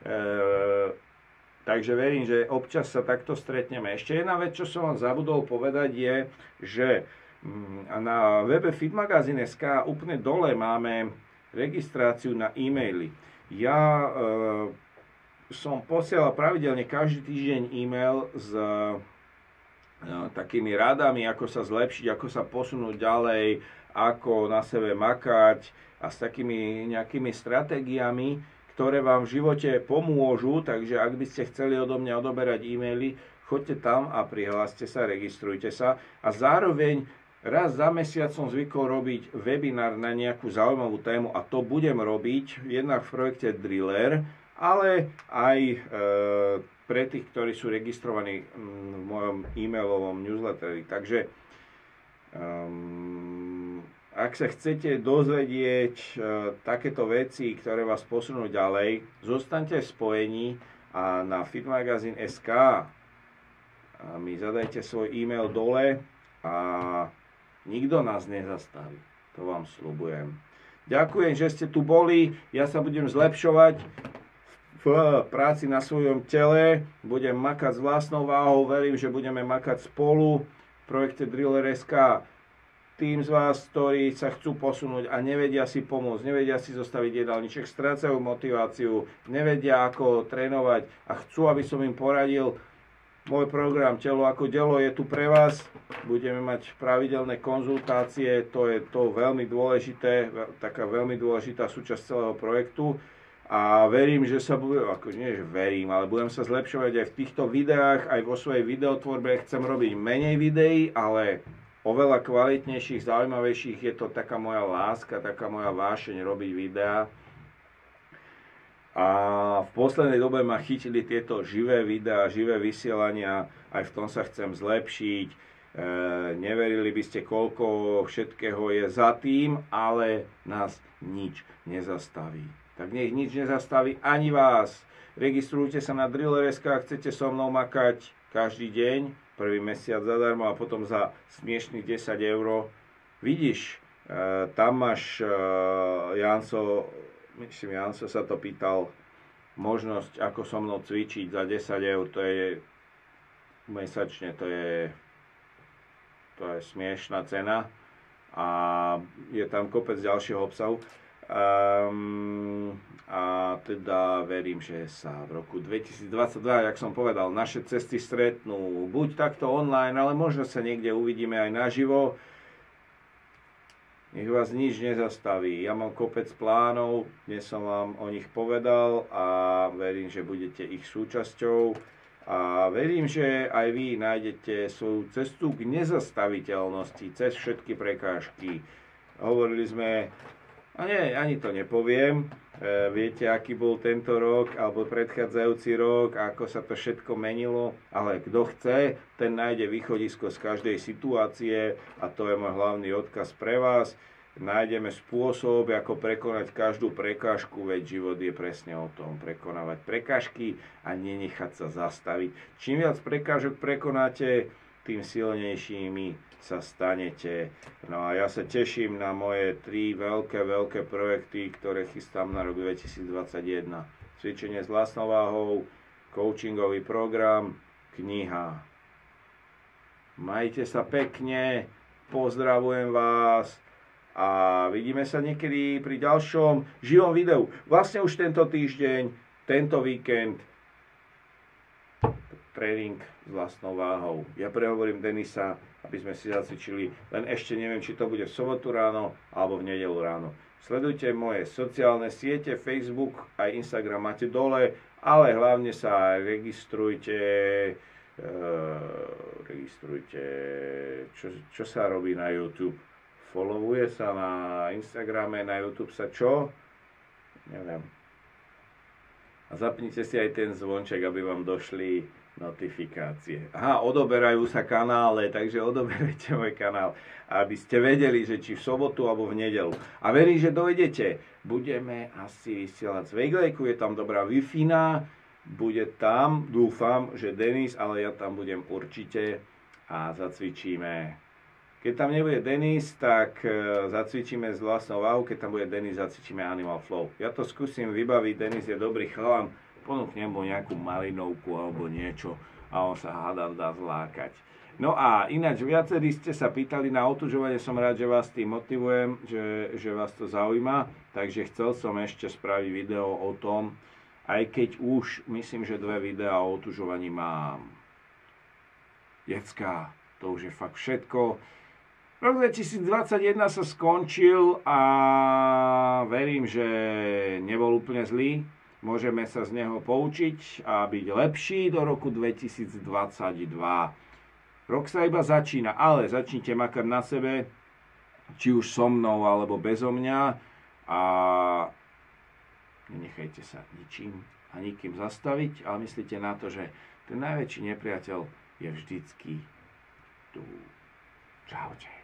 Takže verím, že občas sa takto stretneme. Ešte jedna vec, čo som vám zabudol povedať, je, že na webe fitmagazine.sk úplne dole máme registráciu na e-maily. Ja som posielal pravidelne každý týždeň e-mail s takými radami, ako sa zlepšiť, ako sa posunúť ďalej, ako na sebe makať, a s takými nejakými stratégiami, ktoré vám v živote pomôžu. Takže ak by ste chceli odo mňa odoberať e-maily, choďte tam a prihláste sa, registrujte sa. A zároveň raz za mesiac som zvykol robiť webinár na nejakú zaujímavú tému, a to budem robiť jednak v projekte Driller, ale aj pre tých, ktorí sú registrovaní v mojom e-mailovom newsletteri. Takže ak sa chcete dozvedieť takéto veci, ktoré vás posunú ďalej, zostaňte v spojení a na fitmagazin.sk mi zadajte svoj e-mail dole a nikto nás nezastaví. To vám sľubujem. Ďakujem, že ste tu boli. Ja sa budem zlepšovať v práci na svojom tele. Budem makať s vlastnou váhou. Verím, že budeme makať spolu v projekte Driller.sk. Tým z vás, ktorí sa chcú posunúť a nevedia si pomôcť, nevedia si zostaviť jedálniček, strácajú motiváciu, nevedia ako trénovať a chcú, aby som im poradil, môj program Telo ako delo je tu pre vás. Budeme mať pravidelné konzultácie, to je to veľmi dôležité, taká veľmi dôležitá súčasť celého projektu. A verím, že sa budem, ako nie, že verím, ale budem sa zlepšovať aj v týchto videách, aj vo svojej videotvorbe. Chcem robiť menej videí, ale oveľa kvalitnejších, zaujímavejších. Je to taká moja láska, taká moja vášeň robiť videá. A v poslednej dobe ma chytili tieto živé videá, živé vysielania. Aj v tom sa chcem zlepšiť. Neverili by ste, koľko všetkého je za tým, ale nás nič nezastaví. Tak nech nič nezastaví ani vás. Registrujte sa na Driller.sk, ak chcete so mnou makať každý deň. Prvý mesiac zadarmo a potom za smiešných 10 €. Vidíš, tam máš, Janco sa to pýtal, možnosť, ako so mnou cvičiť za 10 €, to je mesačne, to je smiešná cena a je tam kopec ďalšieho obsahu. A teda verím, že sa v roku 2022, jak som povedal, naše cesty stretnú buď takto online, ale možno sa niekde uvidíme aj naživo. Nech vás nič nezastaví. Ja mám kopec plánov, dnes som vám o nich povedal a verím, že budete ich súčasťou. A verím, že aj vy nájdete svoju cestu k nezastaviteľnosti cez všetky prekážky. Hovorili sme, a nie, ani to nepoviem, viete, aký bol tento rok alebo predchádzajúci rok, ako sa to všetko menilo, ale kto chce, ten nájde východisko z každej situácie a to je môj hlavný odkaz pre vás. Nájdeme spôsob, ako prekonať každú prekážku, veď život je presne o tom, prekonávať prekážky a nenechať sa zastaviť. Čím viac prekážok prekonáte, tým silnejšími sa stanete. No a ja sa teším na moje 3 veľké projekty, ktoré chystám na rok 2021. Cvičenie s vlastnou váhou, coachingový program, kniha. Majte sa pekne, pozdravujem vás a vidíme sa niekedy pri ďalšom živom videu. Vlastne už tento týždeň, tento víkend, tréning s vlastnou váhou. Ja prehovorím Denisa, aby sme si zacvičili, len ešte neviem, či to bude v sobotu ráno alebo v nedeľu ráno. Sledujte moje sociálne siete, Facebook aj Instagram máte dole, ale hlavne sa registrujte, čo sa robí na YouTube. Followuje sa na Instagrame, na YouTube sa čo? Neviem. A zapnite si aj ten zvonček, aby vám došli notifikácie. Aha, odoberajú sa kanále, takže odoberajte môj kanál, aby ste vedeli, že či v sobotu alebo v nedeľu. A verím, že dojdete. Budeme asi vysielať z Vejglejku, je tam dobrá Wi-Fi, bude tam, dúfam, že Denis, ale ja tam budem určite a zacvičíme. Keď tam nebude Denis, tak zacvičíme s vlastnou váhou, keď tam bude Denis, zacvičíme Animal Flow. Ja to skúsim vybaviť, Denis je dobrý chalan, ponúknem mu nejakú malinovku alebo niečo a on sa hádam dá zlákať. No a ináč viacerí ste sa pýtali na otužovanie, som rád, že vás tým motivujem, že vás to zaujíma, takže chcel som ešte spraviť video o tom, aj keď už myslím, že 2 videá o otužovaní mám. Decká, to už je fakt všetko. Rok 2021 sa skončil a verím, že nebol úplne zlý. Môžeme sa z neho poučiť a byť lepší do roku 2022. Rok sa iba začína, ale začnite makať na sebe, či už so mnou alebo bezo mňa a nenechajte sa ničím a nikým zastaviť, ale myslíte na to, že ten najväčší nepriateľ je vždycky tu. Čaute.